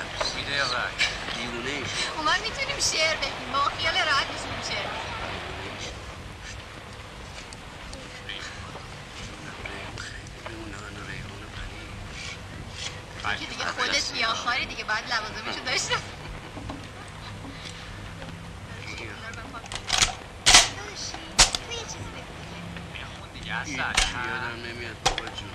ما میتونیم شعر بگیم با خیال راحت میتونیم شعر بگیم. دیگه خودت گیاهخواری دیگه باید لوازمشو داشته. یادم نمیاد بابا جون.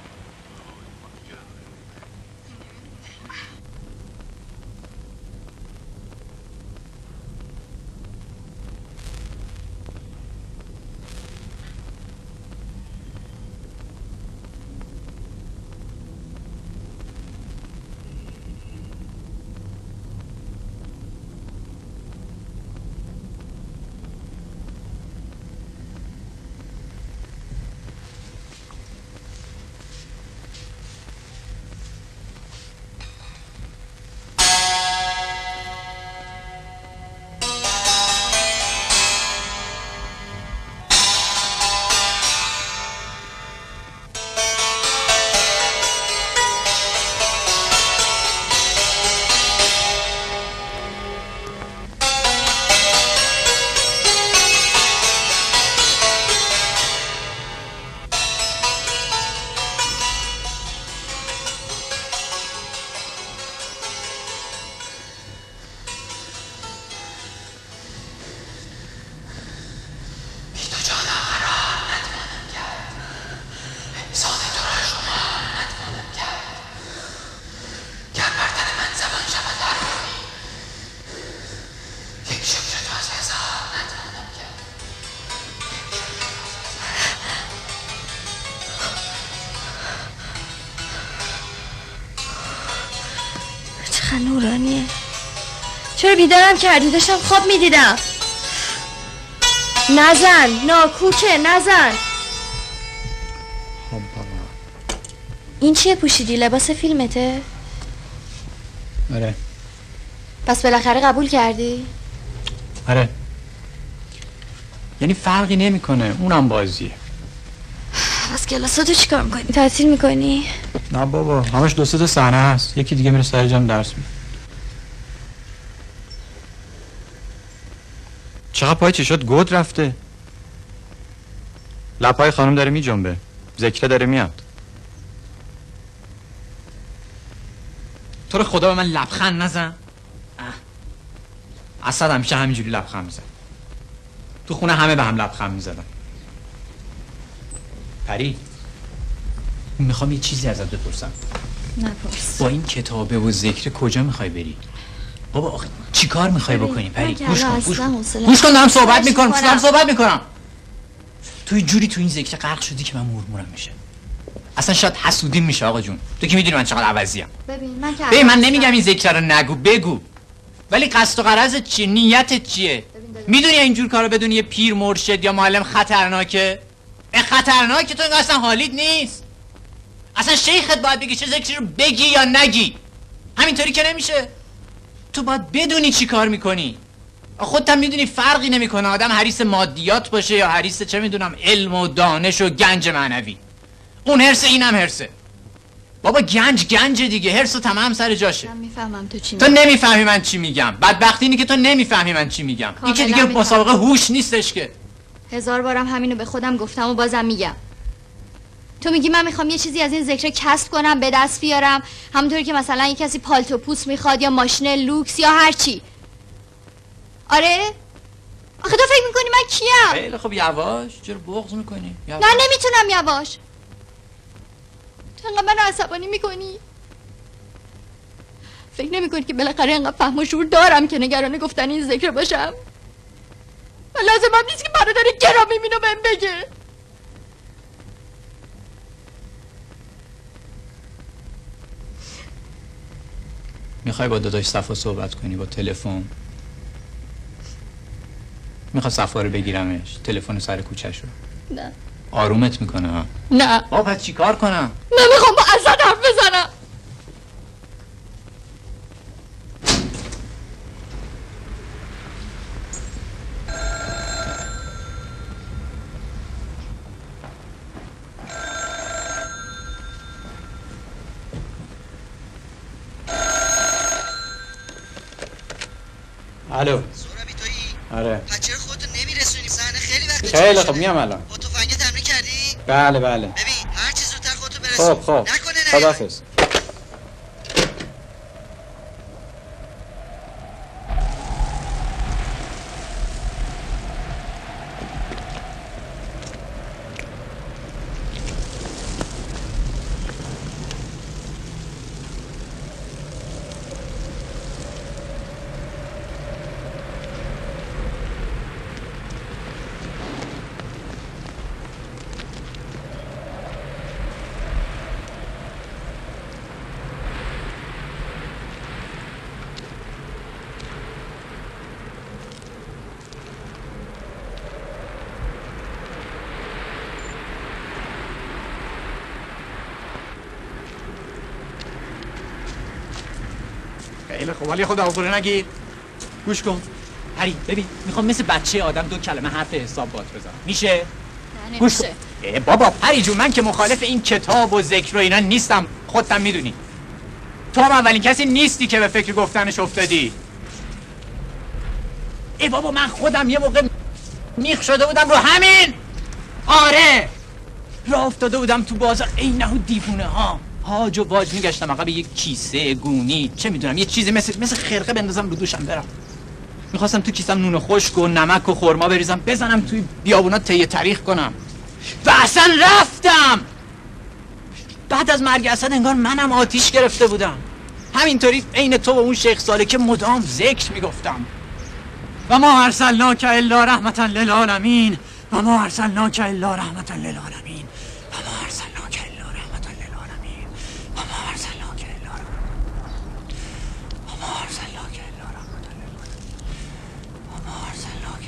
نورانیه. چرا بیدارم کردی؟ داشتم خواب میدیدم. نزن ناکوکه نزن. خب بابا این چیه پوشیدی؟ لباس فیلمته؟ آره. پس بالاخره قبول کردی؟ آره. یعنی فرقی نمیکنه، اونم بازیه. پس کلاساتو چیکار میکنی؟ تعطیل میکنی؟ نه بابا همش 2 تا صحنه هست، یکی دیگه میره سر جام درس میده. چقدر پای چشات گود رفته؟ لپای خانم داره میجنبه، ذکره داره میاد. تو رو خدا به من لبخند نزن. اسد همیشه همینجوری لبخند میزن. تو خونه همه به هم لبخند میزدن. پری میخوام یه چیزی ازت بپرسم. نپرس. با این کتابه و ذکر کجا میخوای بری؟ بابا آخه چی کار میخوای بکنی پری؟ گوش کن گوش کن دارم صحبت میکنم. تو جوری تو این ذکر غرق شدی که من مرمورم میشه. اصلا شاید حسودیم میشه آقا جون. تو که میدونی من چقدر عوضیم. ببین من نمیگم این ذکر رو نگو، بگو. ولی قصد و غرضت چیه؟ نیتت چیه؟ میدونی اینجور کارو بدون یه پیر مرشد یا معلم خطرناکه؟ خطرناکه. تو اصلا حالیت نیست. اصلا شیخت باید بگی چه ذکری رو بگی یا نگی. همینطوری که نمیشه. تو باید بدونی چی کار میکنی. خودت هم میدونی فرقی نمیکنه آدم حریص مادیات باشه یا حریص چه میدونم علم و دانش و گنج معنوی. اون هرسه اینم هرسه. بابا گنج دیگه. هرس و تمام سر جاشه. من میفهمم تو چی تو نمیفهمی من چی میگم. بدبختی اینه که تو نمیفهمی من چی میگم. این که دیگه مسابقه هوش نیستش که. 1000 بارم همینو به خودم گفتم و بازم میگم. تو میگی من میخوام یه چیزی از این ذکر کسب کنم، به دست بیارم، همونطوری که مثلا یه کسی پالتو پوست میخواد یا ماشین لوکس یا هر چی. آره؟ آخه تو فکر میکنی من کیم؟ خیلی خب یواش. چرا بغض میکنی؟ نه نمیتونم یواش. تو انقدر من عصبانی میکنی؟ فکر نمیکنی که بالاخره انقدر فهم و شعور دارم که نگران گفتن این ذکر باشم؟ و لازم هم نیست که برادر گرامی اینو بهم بگه. میخوای با داداش صفا صحبت کنی با تلفن؟ میخوای صفا رو بگیرمش تلفن سر کوچه‌شو؟ نه. آرومت میکنه ها؟ نه. پس چی کار کنم؟ نمیخوام با اسد حرف بزنم. الو سهرابی تویی؟ آره بچه رو خودتو نمیرسونی صحنه خیلی وقت خیلی خب میام الان با تفنگ تمرین کردی؟ بله ببین هر چیز زودتر خودتو برسون خب نکنه خداحافظ خیلی خوب ولی خود آفوره نگیر گوش کن هری ببین میخوام مثل بچه آدم 2 کلمه حرف حساب بات بزنم میشه؟ نه گوش کن نمیشه. بابا پری جون من که مخالف این کتاب و ذکر و اینا نیستم خودتم میدونی تو هم اولین کسی نیستی که به فکر گفتنش افتادی ای بابا من خودم یه موقع میخ شده بودم رو همین آره راه افتاده بودم تو بازار اینهو دیوونه ها هاج و واج میگشتم عقب یک کیسه گونی چه میدونم یه چیزی مثل خرقه بندازم رو دوشم برم میخواستم تو کیسم نون خشک و نمک و خرما بریزم بزنم توی بیابونا طی تاریخ کنم و اصلا رفتم بعد از مرگ اسد انگار منم آتیش گرفته بودم همینطوری عین تو و اون شیخ ساله که مدام ذکر میگفتم و ما ارسلناک الا رحمتا للعالمین و ما ارسلناک الا رحمتا للعالمین و ما ارسلناک الا رحمتا للعالمین و ما ارسلناک الا و ما ارسلناک الا رحمتا للعالمین و ما ارسلناک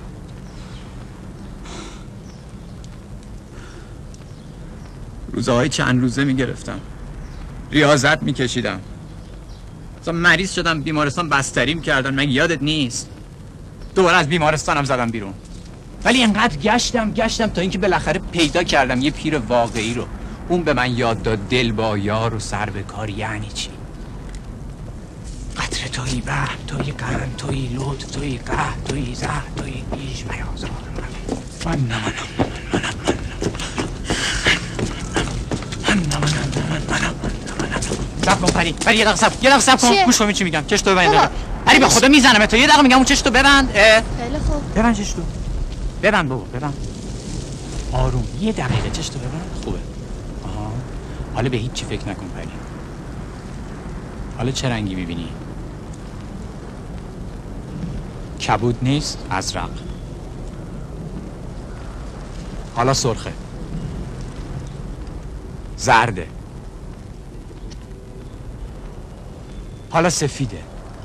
روزهای چند روزه میگرفتم ریاضت میکشیدم مثلا مریض شدم بیمارستان بستریم کردن مگه یادت نیست دوباره از بیمارستانم زدم بیرون ولی انقدر گشتم تا اینکه بالاخره پیدا کردم یه پیر واقعی رو اون به من یاد داد دل با یار و سر به کار یعنی چی قطره توی بحر توی قند توی لود توی قهر توی زهر توی بیش میازار من سب کن پری یه دقیقه سب کن گوش کن چی میگم چش تو ببند پری به خدا میزنم تو یه دقیقه میگم اون چش تو ببند خیلی خوب ببند چش تو ببند بابا ببند آروم یه دقیقه چش تو ببند خوبه آها حالا به هیچ چی فکر نکن پری حالا چه رنگی میبینی کبود نیست ازرق حالا سرخه زرده حالا سفیده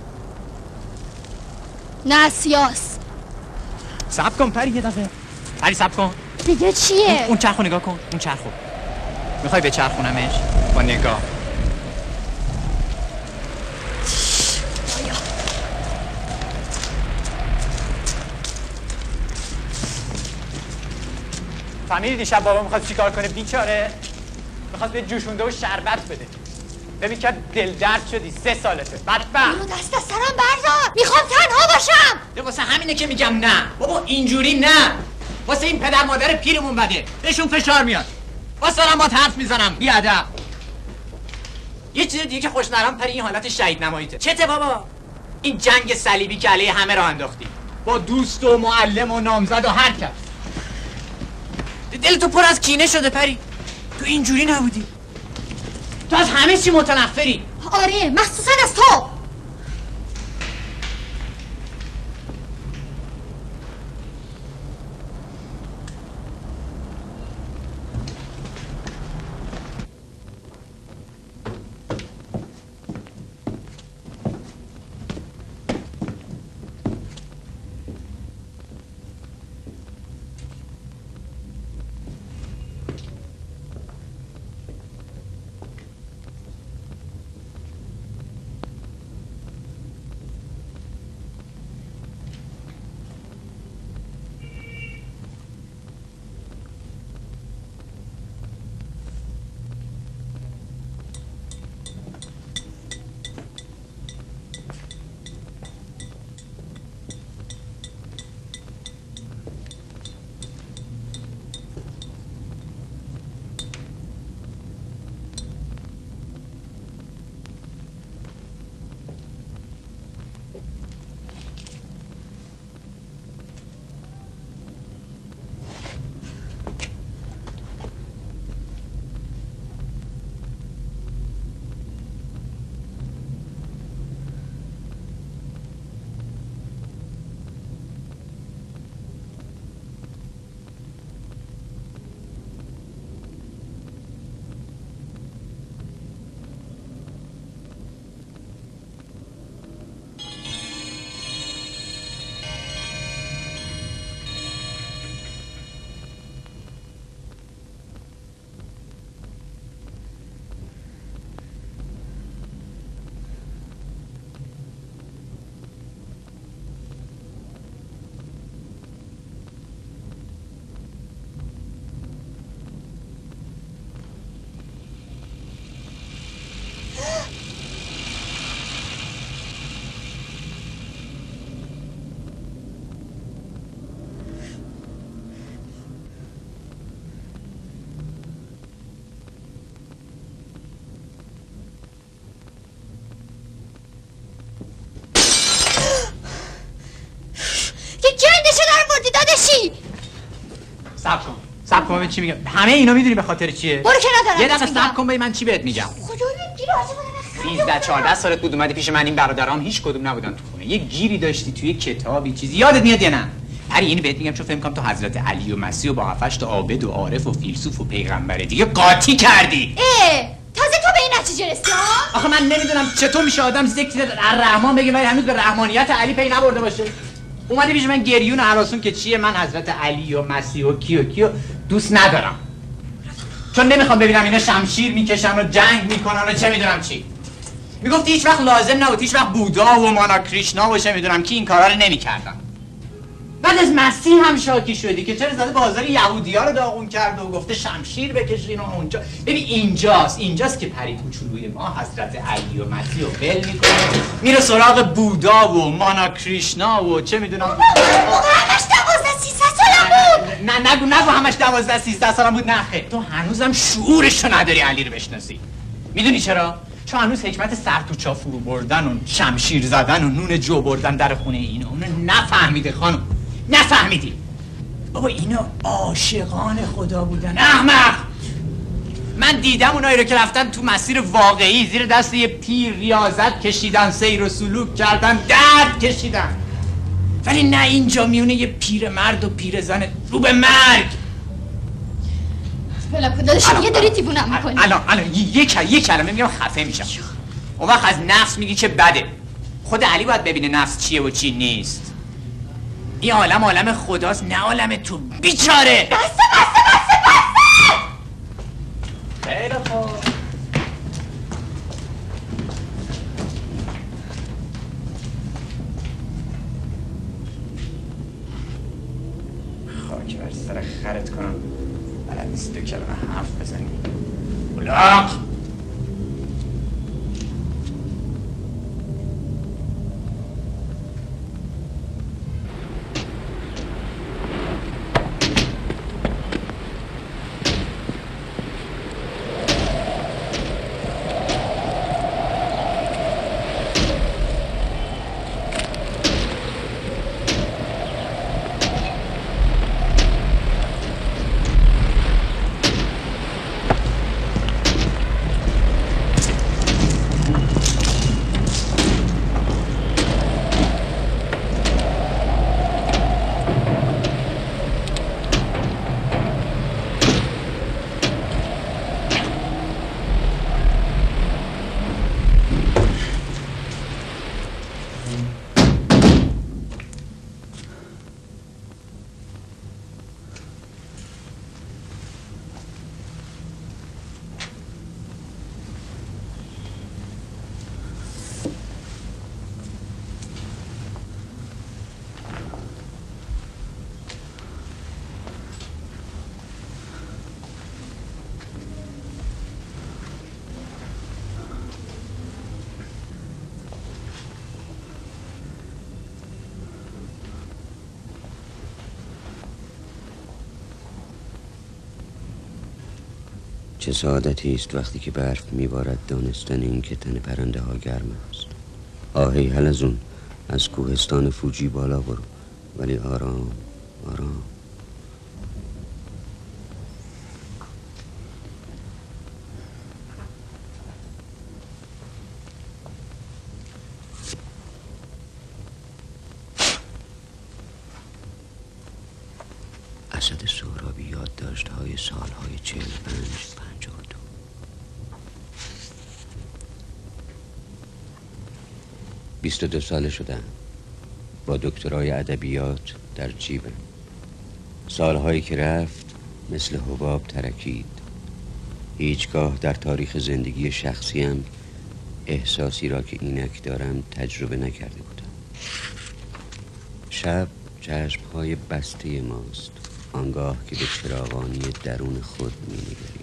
نه سیاس صبر کن پری یه دقیقه پری صبر کن دیگه چیه؟ اون چرخو نگاه کن اون چرخو میخوای به چرخونمش با نگاه فهمیدی دیشب بابا میخواد چیکار کنه بیچاره میخواد به جوشونده و شربت بده ببین که دل درد شدی 3 سالته بدبخت اینو دست از سرم بردار میخوام تنها باشم ده واسه همینه که میگم نه بابا اینجوری نه واسه این پدر مادر پیرمون بده بهشون فشار میاد واسه دارم با حرف میزنم بی ادب یه چیز دیگه که خوش نرم پری این حالت شهید نماییته چته بابا این جنگ صلیبی که علیه همه را انداختی با دوست و معلم و نامزد و هر کس دل تو پر از کینه شده پری تو اینجوری نبودی تو از همه چی متنفری آره مخصوصا از تو ببین چی میگم. همه اینا میدونی به خاطر چیه؟ برو که ندارم. یه دقیقه صبر کن من چی بهت میگم. خدایا 13-14 سالت بود اومدی پیش من، این برادرام هیچ کدوم نبودن تو خونه. یه گیری داشتی توی کتابی چیزی یادت میاد یا نه؟ پری اینو بهت میگم چون فکر کنم تو حضرت علی و مسیح و با 7 تا عابد و عارف و فیلسوف و پیغمبر دیگه قاطی کردی. تازه تو به این نتیجه رسیدی ها؟ آخه من نمیدونم چطور میشه آدم ذکر الرحمن بگه ولی هنوز به رحمانیت علی پی نبرده باشه. اومدی پیش من گریون و هراسون که چیه؟ من حضرت علی و مسیح و کیو دوست ندارم، چون نمیخوام ببینم اینا شمشیر میکشن و جنگ میکنن و چه میدونم چی. میگفتی هیچ وقت لازم نبود، هیچ وقت بودا و مانا کریشنا و چه میدونم کی این کارا رو نمیکردن. بعد از مسیح هم شاکی شدی که چرا زده بازار یهودی‌ها رو داغون کرد و گفته شمشیر بکشین و اونجا. ببین اینجاست که پری کوچولوی ما حضرت علی و مسیح رو ول میکنه میره سراغ بودا و مانا کریشنا و چه میدونم. همش 12-13 سالم بود. نگو همش 12-13 سالم بود. نه خیر، تو هنوزم شعورشو نداری علی رو بشناسی. میدونی چرا؟ چون هنوز حکمت سر تو چا فرو بردن و شمشیر زدن و نون جو بردن در خونه اینو اونو نفهمیده خانم. نفهمیدی؟ بابا اینا عاشقان خدا بودن. احمق! من دیدم اونایی رو که رفتن تو مسیر واقعی زیر دست یه پیر ریاضت کشیدن، سیر و سلوک کردن، درد کشیدن، ولی نه اینجا میونه یه پیر مرد و پیر زن رو به مرگ. بلا کدادش دیگه داری دیوونم میکنی. الان یه کلمه میگم خفه میشم. اون وقت از نفس میگی که بده. خود علی باید ببینه نفس چیه و چی نیست. این عالم خداست نه عالم تو بیچاره. بسته خیلی خوب. خاک بر سر خرت کنم بلد نیست 2 کلمه حرف بزنی. بلاق چه سعادتی است وقتی که برف میبارد دانستن این که تن پرنده ها گرم است. آهی حلزون از کوهستان فوجی بالا برو، ولی آرام آرام. اسد سهرابی یادداشت‌های سال‌های 45-52. بیست و 22 ساله شدم، با دکترای ادبیات در جیبم. سالهایی که رفت مثل حباب ترکید. هیچگاه در تاریخ زندگی شخصیم احساسی را که اینک دارم تجربه نکرده بودم. شب چشم‌های بسته ماست، آنگاه که به چراغانی درون خود می‌نگریم.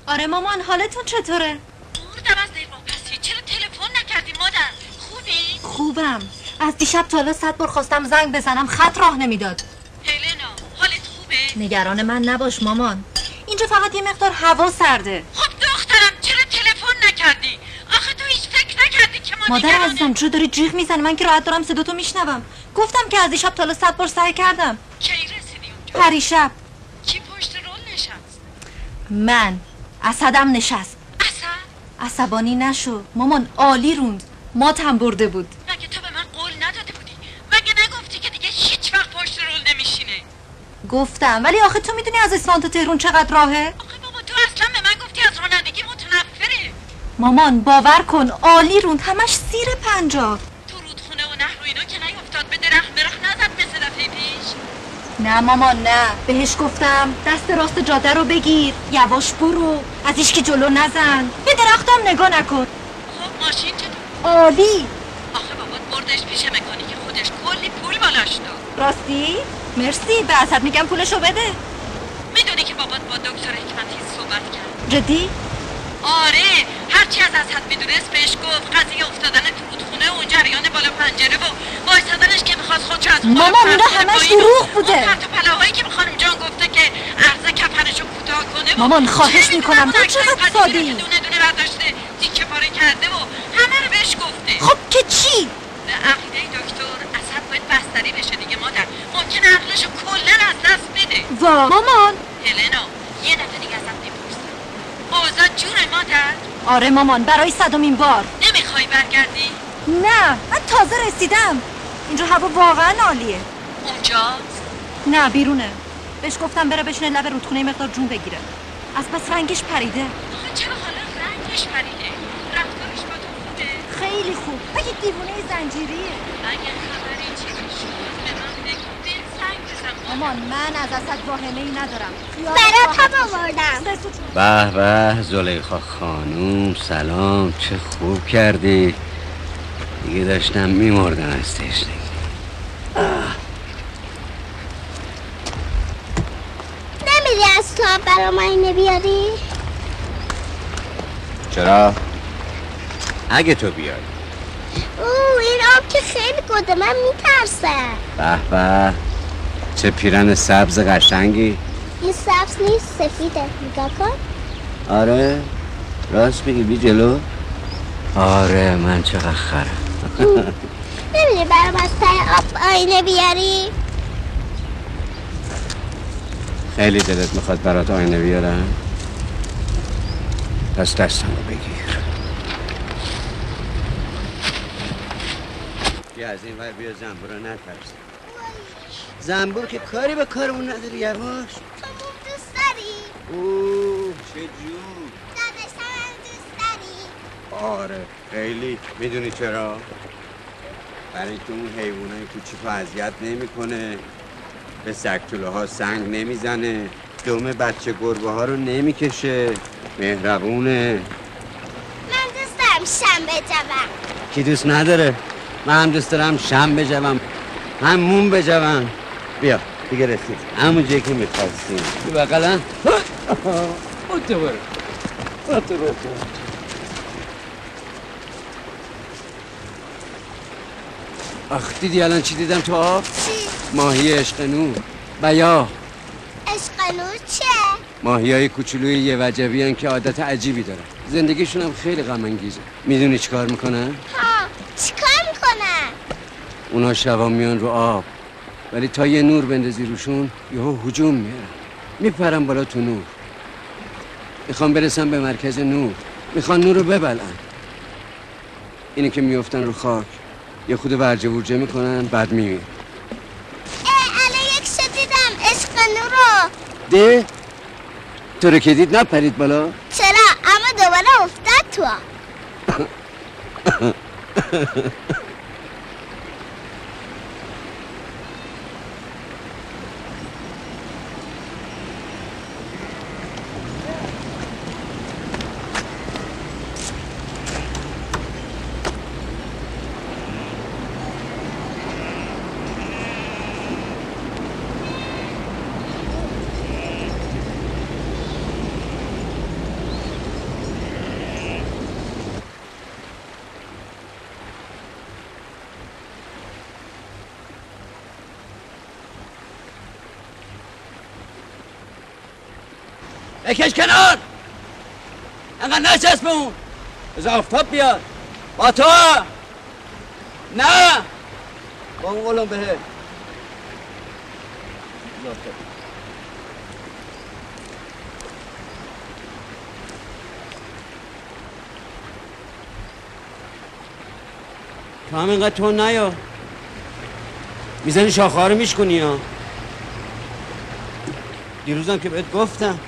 آره مامان، حالتون چطوره؟ بردم از دیر واپسی. چرا تلفن نکردی مادر؟ خوبی؟ خوبم. از دیشب تا حالا 100 بار خواستم زنگ بزنم، خط راه نمیداد. هلنا حالت خوبه؟ نگران من نباش مامان، اینجا فقط یه مقدار هوا سرده. خب دخترم چرا تلفن نکردی؟ آخه تو هیچ فکر نکردی که ما مادر عزیزم چرا داری جیغ میزنی؟ من که راحت دارم صداتو میشنوم. گفتم که از دیشب تا حالا 100 بار سعی کردم. کی رسیدی اونجا؟ پریشب. کی پشت رول نشست؟ من. اسدم نشست. اسد؟ عصبانی نشو مامان، عالی روند. ماتم برده بود. مگه تو به من قول نداده بودی؟ مگه نگفتی که دیگه هیچ وقت پشت رول نمیشینه؟ گفتم، ولی آخه تو میدونی از اصفهان تا تهران چقدر راهه؟ آخه بابا تو اصلا به من گفتی از رانندگی متنفره. مامان باور کن عالی روند، همش زیر 50. تو رودخونه و نهر و اینا که نیفتاد به درخت نزد مثل دفعه پیش؟ نه مامان نه، بهش گفتم دست راست جاده رو بگیر، یواش برو، از ایشکی جلو نزن، به درختم نگاه نکن. خب ماشین چطور؟ عالی. آخه بابات بردش پیش مکانیک خودش، کلی پول بالاش داد. راستی؟ مرسی، به اسد میگم پولشو بده. میدونی که بابات با دکتر حکمتی صحبت کرد؟ جدی؟ آره، هرچی از اسد میدونست بهش گفت. قضیه افتادن تو رودخونه و جریان بالا پنجره و وایسادنش که میخواست خودشو از مامان اینا همش دروغ بوده. اون پرت و پلاهایی که خانم جان گفته که عرض کفنشو کوتاه کنه. مامان خواهش میکنم تو چقدر ساده‌ای. دونه دونه برداشته تیکه پاره کرده و همه رو بهش گفته. خب که چی؟ به عقیده دکتر اسد باید بستری بشه دیگه مادر. ممکنه عقلشو کلا از دست بده. وا مامان. هلنا یه دفعه دیگه ازت میپرسم. اوضاع جوره مادر؟ آره مامان، برای 100مین بار. نمیخوای برگردی؟ نه، من تازه رسیدم. اینجا هوا واقعا عالیه. اونجاست؟ نه بیرونه. بهش گفتم بره بشینه لب رودخونه مقدار جون بگیره. از بس رنگش پریده. آخه چرا حالا رنگش پریده؟ رفتارش با تو خوبه؟ خیلی خوب. مگه دیوونه زنجیریه؟ اگه خبری چیزی شد به من بگو، دل سنگ بزن. مامان من از اسد واهمه‌ای ندارم. برات هم آوردم. به به زلیخا خانوم، سلام، چه خوب کردی. دیگه داشتم میمردم از تشنگی. نمیری از تو هم برام اینه بیاری؟ چرا؟ اگه تو بیاری. این آب که خیلی گده، من میترسم. به به چه پیرن سبز قشنگی. این سبز نیست، سفیده. نگاه کن. آره راست میگی، بی جلو. آره من چقدر خرم. نمیری برام از ته آب آینه بیاری؟ خیلی دلت میخواد برات آینه بیارم؟ پس دستم رو بگیر. بیا از این ور بیا، زنبور رو نترس. زنبور که کاری به کارمون نداری. یواش. تو دوست داری؟ اوه چه جون. داداشم هم دوست داری؟ آره خیلی. میدونی چرا؟ برای اینکه اون حیوانای کوچیکو اذیت نمیکنه، به سگتوله ها سنگ نمیزنه، دم بچه گربه ها رو نمیکشه، مهربونه. من دوست دارم شم بجوم. کی دوست نداره؟ من هم دوست دارم شم بجوم، من موم بجوم. بیا دیگه رسید همون جایی که میخواستیم. تو بقلا آخ دیدی الان چی دیدم تو آب؟ چی؟ ماهی عشق نور. بیا عشق نور چه؟ ماهی های کوچولوی یه وجبی هن که عادت عجیبی دارن. زندگیشون هم خیلی غم انگیزه. میدونی چی کار میکنن؟ ها چی کار میکنن؟ اونا شبا میان رو آب، ولی تا یه نور بندازی روشون یهو هجوم میارن، میپرن بالا تو نور. میخوان برسن به مرکز نور، میخوان نور رو ببلن. اینی که میفتن رو خاک یه خود ورجه ورجه میکنن، بعد میمیرن. الان یک شو دیدم عشق نور رو. ده تو رو که دید نپرید بالا؟ چرا؟ اما دوباره افتاد تو. بکش کنار. انقدر نچسب به اون. بذار آفتاب بیاد. با تو. نه. با اون قلم بهه. تو هم اینقدر تو نیا. میزنی شاخه ها رو میشکنی ها. دیروزم که بهت گفتم.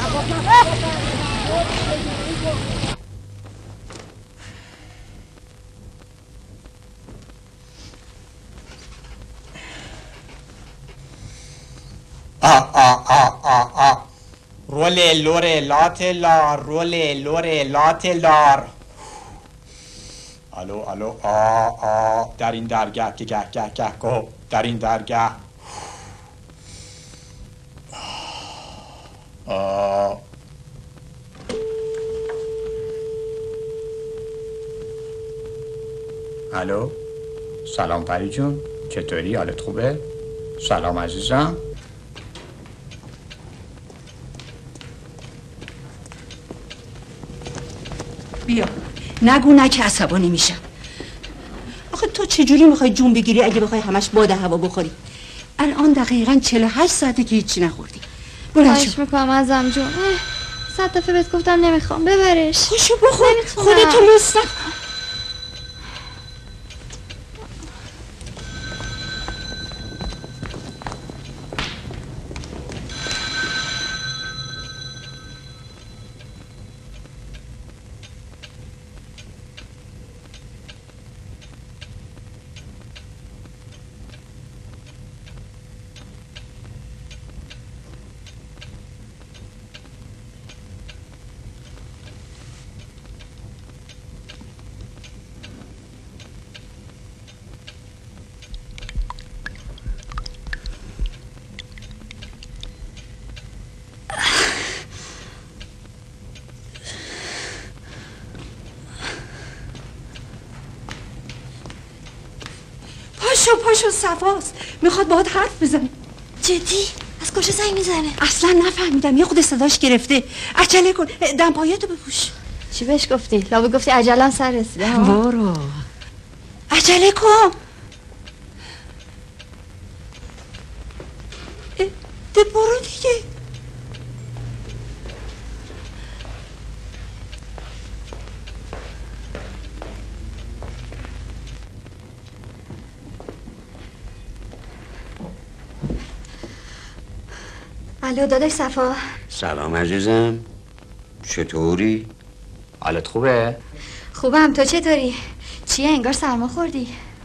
رول لور لات لار رول لور لات لار. الو الو در این درگاه گه گو در این درگاه. الو سلام پری جون، چطوری؟ حالت خوبه؟ سلام عزیزم. بیا نگو که عصبانی میشم. آخه تو چجوری میخوای جون بگیری اگه بخوای همش باد هوا بخوری؟ الان دقیقاً 48 ساعته که هیچی نخوردی. خواهش میکنم ازم جون. 100 دفعه بهت گفتم نمیخوام، ببرش. خوشو بخور، خودتو لست نکن. پاشو صفاست، میخواد باهات حرف بزنه. جدی؟ از کجا زنگ میزنه؟ اصلا نفهمیدم، یه خود صداش گرفته. عجله کن، دمپایتو بپوش. چی بهش گفتی؟ لابه گفتی عجلم سر رسیده. برو عجله کن. ده برو دیگه. الو داداش صفا. سلام عزیزم، چطوری؟ حالت خوبه؟ خوبم، تو چطوری؟ چیه انگار سرما خوردی؟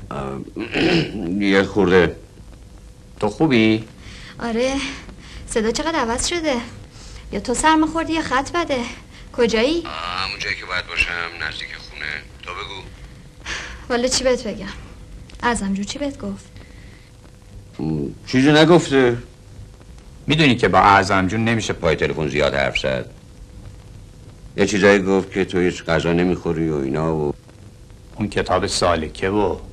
یه خورده. تو خوبی؟ آره. صدا چقدر عوض شده؟ یا تو سرما خوردی یا خط بده؟ کجایی؟ همون جایی که باید باشم، نزدیک خونه. تو بگو. والا چی بهت بگم؟ ازم جو چی بهت گفت؟ چیزی نگفته. میدونی که با اعظم جون نمیشه پای تلفن زیاد حرف زد. یه چیزایی گفت که تو هیچ غذا نمیخوری و اینا و اون کتاب سالکه و الو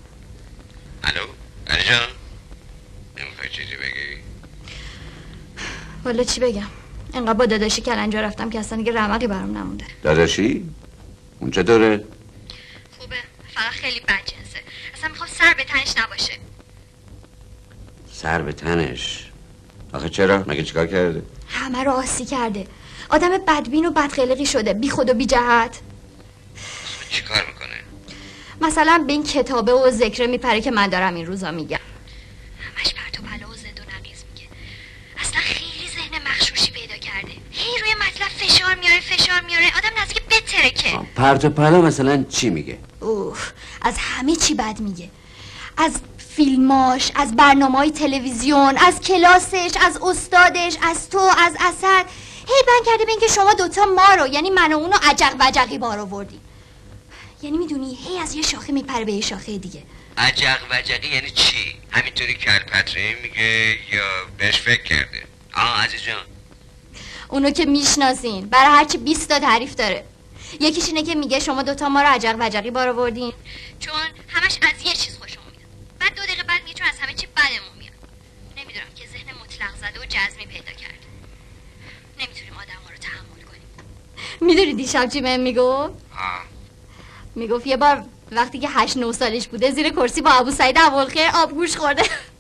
علی جان، نمیخوای چیزی بگی؟ والا چی بگم؟ انقدر با داداشی کلنجا رفتم که اصلا دیگه رمقی برام نمونده. داداشی؟ اون چطوره؟ خوبه، فقط خیلی بدجنسه. اصلا میخوام سر به تنش نباشه. سر به تنش؟ آخه چرا؟ مگه چیکار کرده؟ همه رو آسی کرده. آدم بدبین و بدخلقی شده، بی خود و بی جهت. چیکار میکنه؟ مثلا به این کتابه و ذکره میپره که من دارم این روزا میگم. همش پرت و پلا و زد و نقیض میگه. اصلا خیلی ذهن مغشوشی پیدا کرده. هی روی مطلب فشار میاره. آدم نزدیک بترکه. پرت و پلا مثلا چی میگه؟ از همه چی بد میگه. از فیلماش، از برنامه‌های تلویزیون، از کلاسش، از استادش، از تو، از اسد. هی بند کرده به این که شما دوتا ما رو، یعنی من و اونو عجق وجقی بار آوردی. یعنی میدونی هی از یه شاخه میپره به یه شاخه دیگه. عجق وجقی یعنی چی؟ همینطوری کلپتری میگه یا بهش فکر کرده؟ عزیز جان، اونو که میشناسین، برای هرچی 20 تا تعریف داره. یکیش اینه که میگه شما دوتا ما رو عجق وجقی بار آوردین چون همش از یه چیز خوشمون میاد. بعد 2 دقیقه بعد میگه چون از همه چی بدمون میاد. نمیدونم که ذهن مطلق زده و جزمی پیدا کرده. نمیتونیم آدم‌ها رو تحمل کنیم. میدونی دیشب چی من میگفت؟ میگفت یه بار وقتی که 8-9 سالش بوده زیر کرسی با ابو سعید اولخیر آبگوش خورده.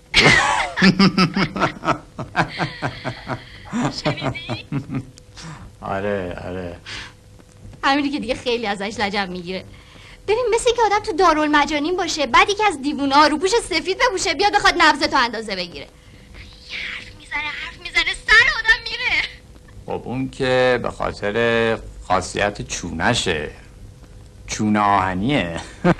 شنیدی؟ آره همینی که دیگه خیلی ازش لجب میگیره. ببین مثل اینکه آدم تو دارالمجانین باشه، بعد یکی از دیوونه‌ها رو پوش سفید بپوشه بیاد بخواد نبض تو اندازه بگیره. حرف میزنه سر آدم میره. خب اون که به خاطر خاصیت چونشه، چونه آهنیه.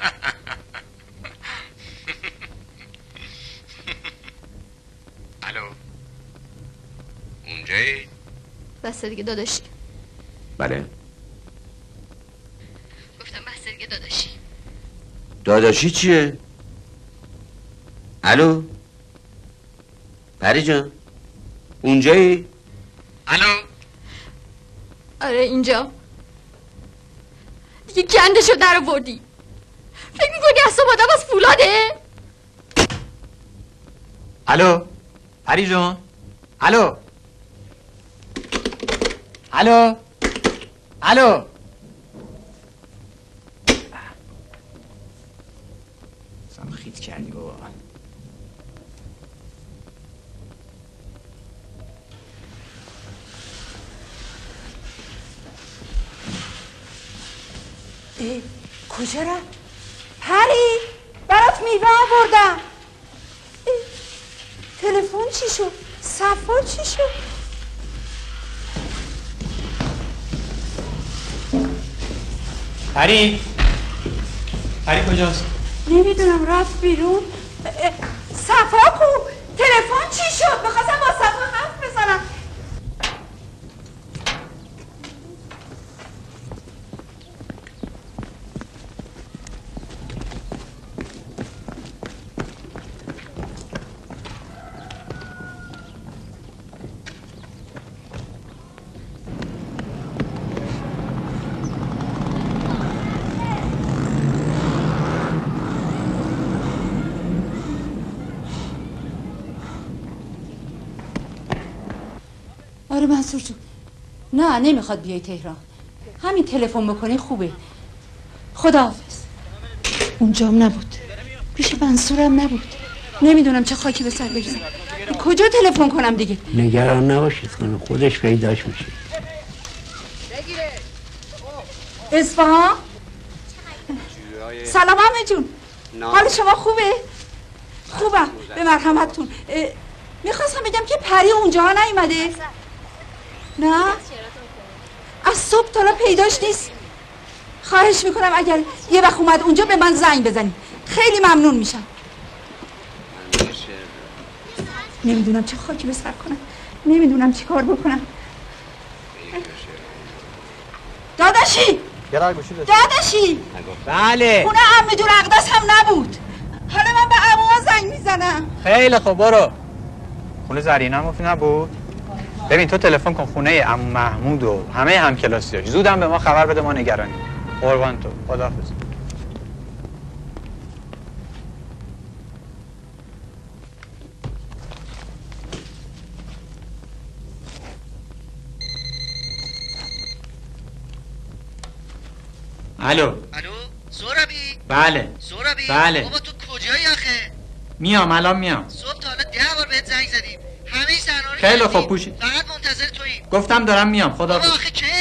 الو اونجایی؟ بسته دیگه داداشی. بله گفتم بسته دیگه داداشی. داداشی چیه؟ الو پری جان اونجایی؟ الو آره اینجا. دیگه گندشو در آوردی. فکر میکنی اصلا آدم از فولاده؟ الو پری جان. الو الو الو سم خیت کردی بابا. کجا را؟ پری برات میوه آوردم. تلفن چی شد؟ صفا چی شد؟ پری کجاست؟ نمیدونم رفت بیرون. صفا کو؟ تلفن چی شد؟ میخواستم با صفا حرف بزنم. آره منصور جون، نه نمیخواد بیای تهران. همین تلفن بکنی خوبه. خداحافظ. اونجام نبود، پیش منصورم نبود. نمیدونم چه خاکی به سر بریزم. کجا تلفن کنم دیگه؟ نگران نباشید خانم، خودش پیداش میشه. اصفهان؟ سلام همه جون، حال شما خوبه؟ خوبم به مرحمتتون. میخواستم بگم که پری اونجا نیومده؟ نه؟ از صبح تا پیداش نیست. خواهش میکنم اگر یه وقت اومد اونجا به من زنگ بزنی، خیلی ممنون میشم. نمیدونم چه خاکی به سر کنم، نمیدونم چی کار بکنم. داداشی داداشی بله خونه عمه جون اقدس هم نبود. حالا من به عموها زنگ میزنم. خیلی خوب برو. خونه زرینه هم نبود؟ ببین تو تلفن کن خونه عمو محمود و همه همکلاسیاش. زودم به ما خبر بده، ما نگرانیم. قربان تو، خداحافظ. الو سهرابی؟ بله سهرابی؟ بله بابا تو کجایی آخه؟ میام الان میام. صبح تا حالا 10 بار بهت زنگ زدیم، همه این صحنه‌ها رو خیلی دیدیم. خوب پوشی. فقط منتظر توییم. گفتم دارم میام. خدا بابا آخه کی؟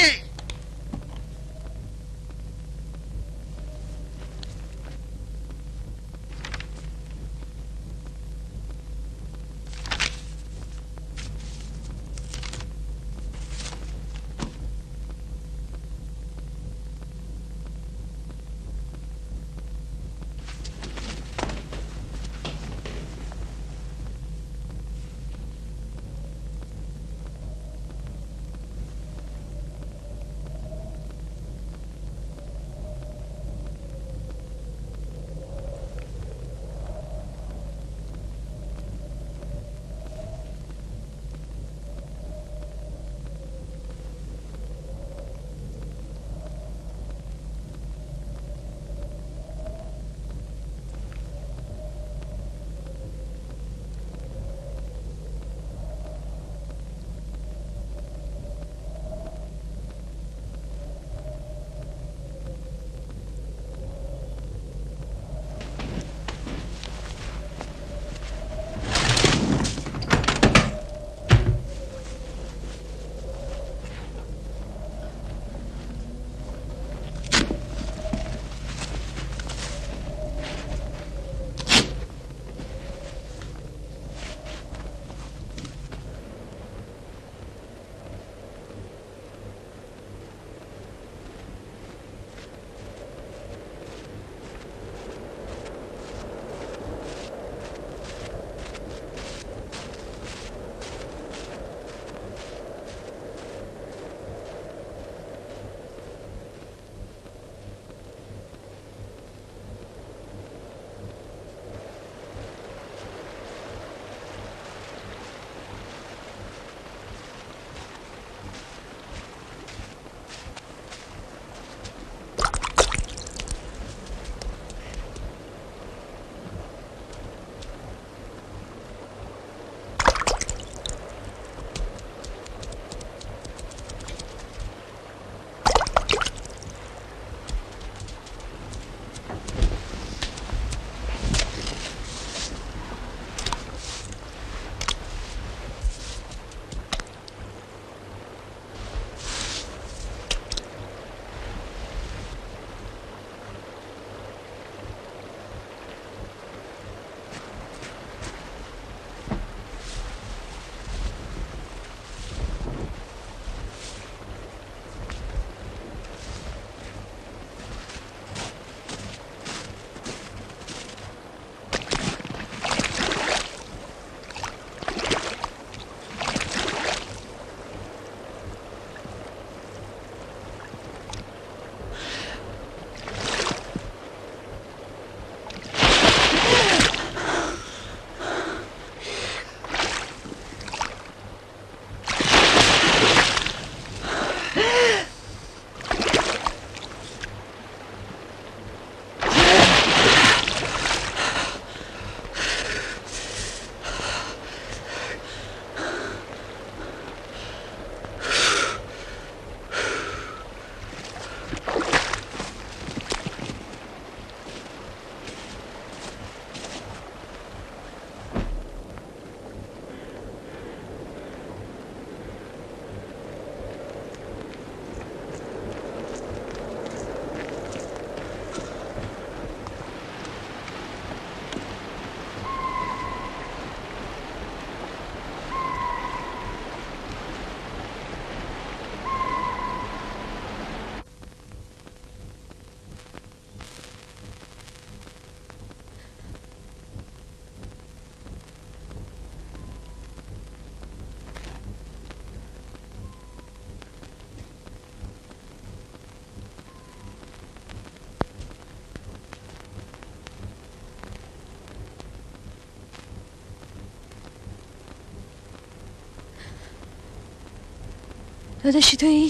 داداشی تویی؟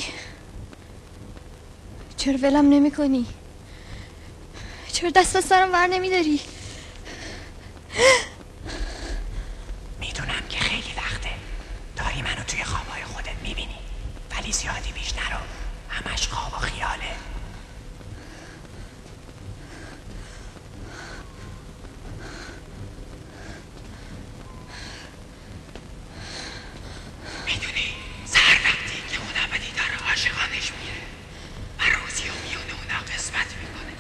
چرا ولم نمی کنی؟ چرا دست از سرم ور نمی داری؟ میدونم که خیلی وقته داری منو توی خوابای خودت میبینی، ولی زیادی بیش نرو، همش خواب و خیاله. میدونی سر وقتی که اونم به دیدار عاشقانش میره و روزی و میونه اونا قسمت میکنه.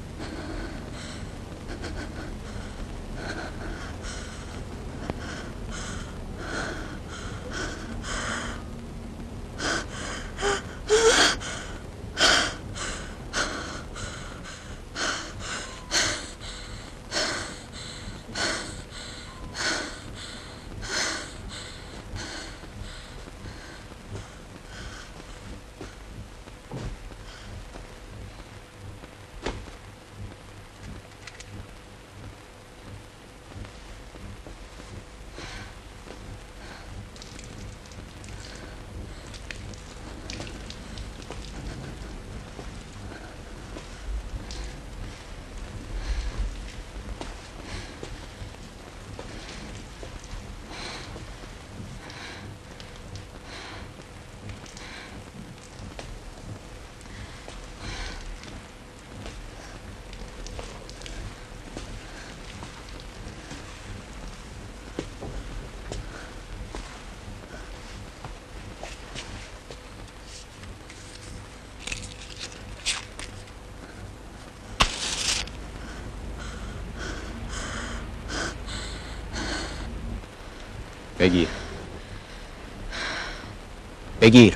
بگیر بگیر.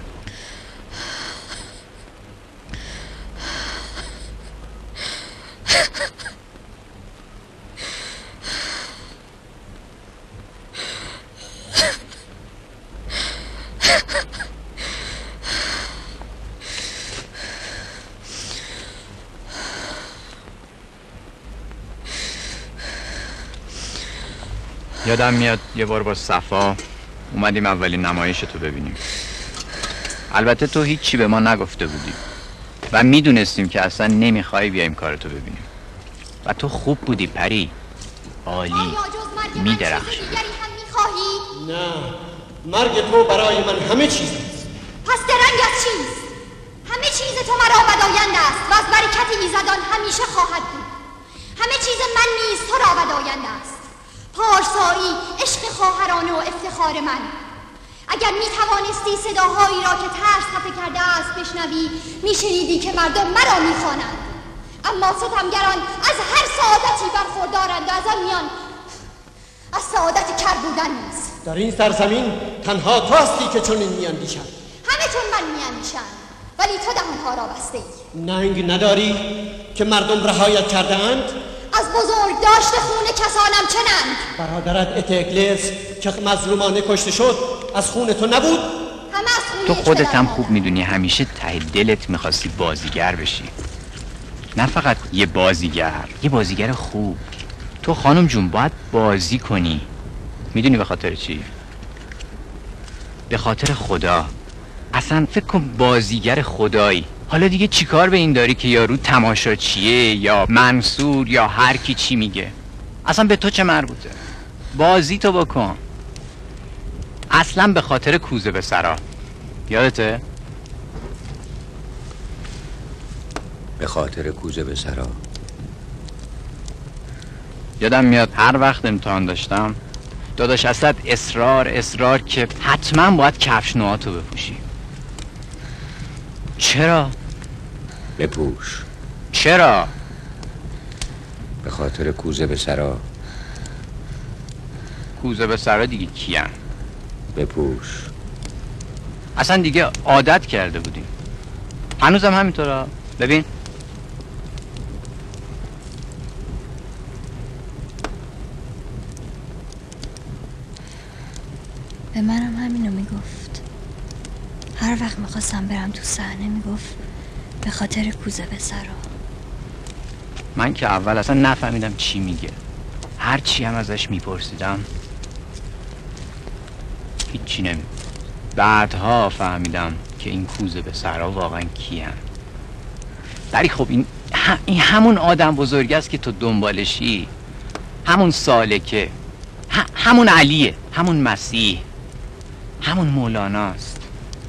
یادم میاد یه بار با صفا اومدیم اولین نمایش تو ببینیم. البته تو هیچی به ما نگفته بودی و میدونستیم که اصلا نمیخوای بیایم کارتو ببینیم و تو خوب بودی پری، عالی، میدرخشی. نه، مرگ تو برای من همه چیز است. پس درنگت چیست؟ همه چیز تو مرا بدایند است و از برکت ایزدان همیشه خواهد بود. همه چیز من نیز تو را بدایند است. پارسایی، عشق خواهرانه و افتخار من. اگر می توانستی صداهایی را که ترس خفه کرده است بشنوی، می شنیدی که مردم مرا می خوانند. اما ستمگران از هر سعادتی برخوردارند و از آن میان از سعادت کر بودن نیست. در این سرزمین تنها تو هستی که چنین میاندیشند. همه چون من میاندیشند، ولی تو دهانها را بسته ای. ننگ نداری که مردم رهایت کرده اند؟ از بزرگ داشت خون کسانم چنند؟ برادرت اتکلس که مظلومانه کشته شد از خون تو نبود؟ همه از خون تو خودت هم خوب میدونی همیشه ته دلت میخواستی بازیگر بشی، نه فقط یه بازیگر خوب. تو خانم جون باید بازی کنی. میدونی به خاطر چی؟ به خاطر خدا. اصلا فکر کن بازیگر خدایی. حالا دیگه چیکار به این داری که یارو تماشاچیه یا منصور یا هر کی چی میگه؟ اصلا به تو چه مربوطه؟ بازی تو بکن. اصلا به خاطر کوزه به سرا. یادته؟ به خاطر کوزه به سرا. یادم میاد هر وقت امتحان داشتم داداش اسد اصرار که حتما باید کفش نوعاتو بپوشی. چرا؟ بپوش. چرا؟ به خاطر کوزه به سرا. کوزه به سرا دیگه کیان؟ بپوش. اصلا دیگه عادت کرده بودیم. هنوزم همینطوره. ببین به منم همینو میگفت. هر وقت میخواستم برم تو صحنه میگفت به خاطر کوزه به سرا. من که اول اصلا نفهمیدم چی میگه. هر چی هم ازش میپرسیدم هیچی نمیگفت. بعدها فهمیدم که که این کوزه به سرا واقعا کیان. ولی خب این همون آدم بزرگی است که تو دنبالشی، همون سالکه، همون علیه، همون مسیح، همون مولاناست.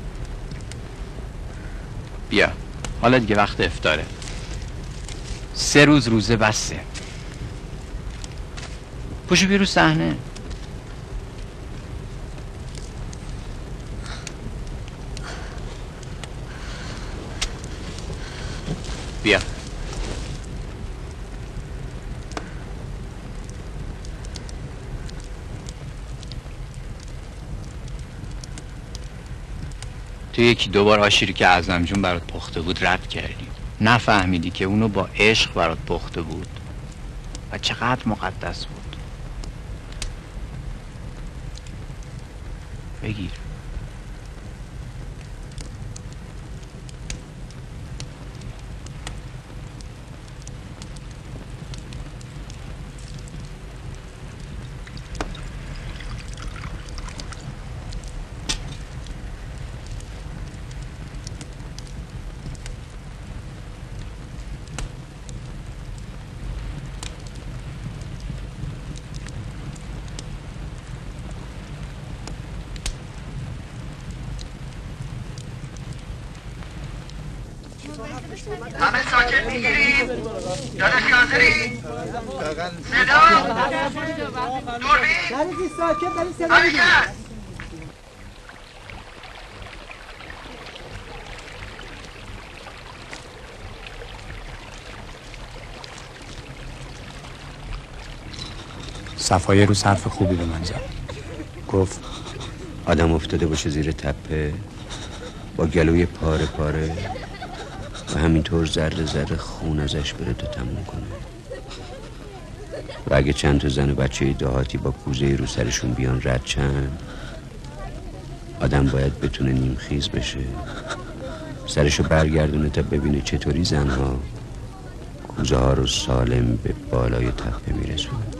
بیا حالا دیگه وقت افطاره، 3 روز روزه بسه. پشو بیا رو صحنه. بیا. تو 1-2 بار آشیری که اعظم جون برات پخته بود رد کردی، نفهمیدی که اونو با عشق برات پخته بود و چقدر مقدس بود. بگیر. همه ساکت میگیریم؟ داداش حاضری؟ صدا؟ دوربین؟ حرکت! صفایی رو حرف خوبی به من زد. گفت آدم افتاده باشه زیر تپه با گلوی پاره پاره و همینطور ذره ذره خون ازش بره تا تموم کنه، و اگه چند تا زن و بچه دهاتی با کوزه رو سرشون بیان رد چند، آدم باید بتونه نیمخیز بشه، سرشو برگردونه تا ببینه چطوری زنها کوزه ها رو سالم به بالای تپه میرسونه.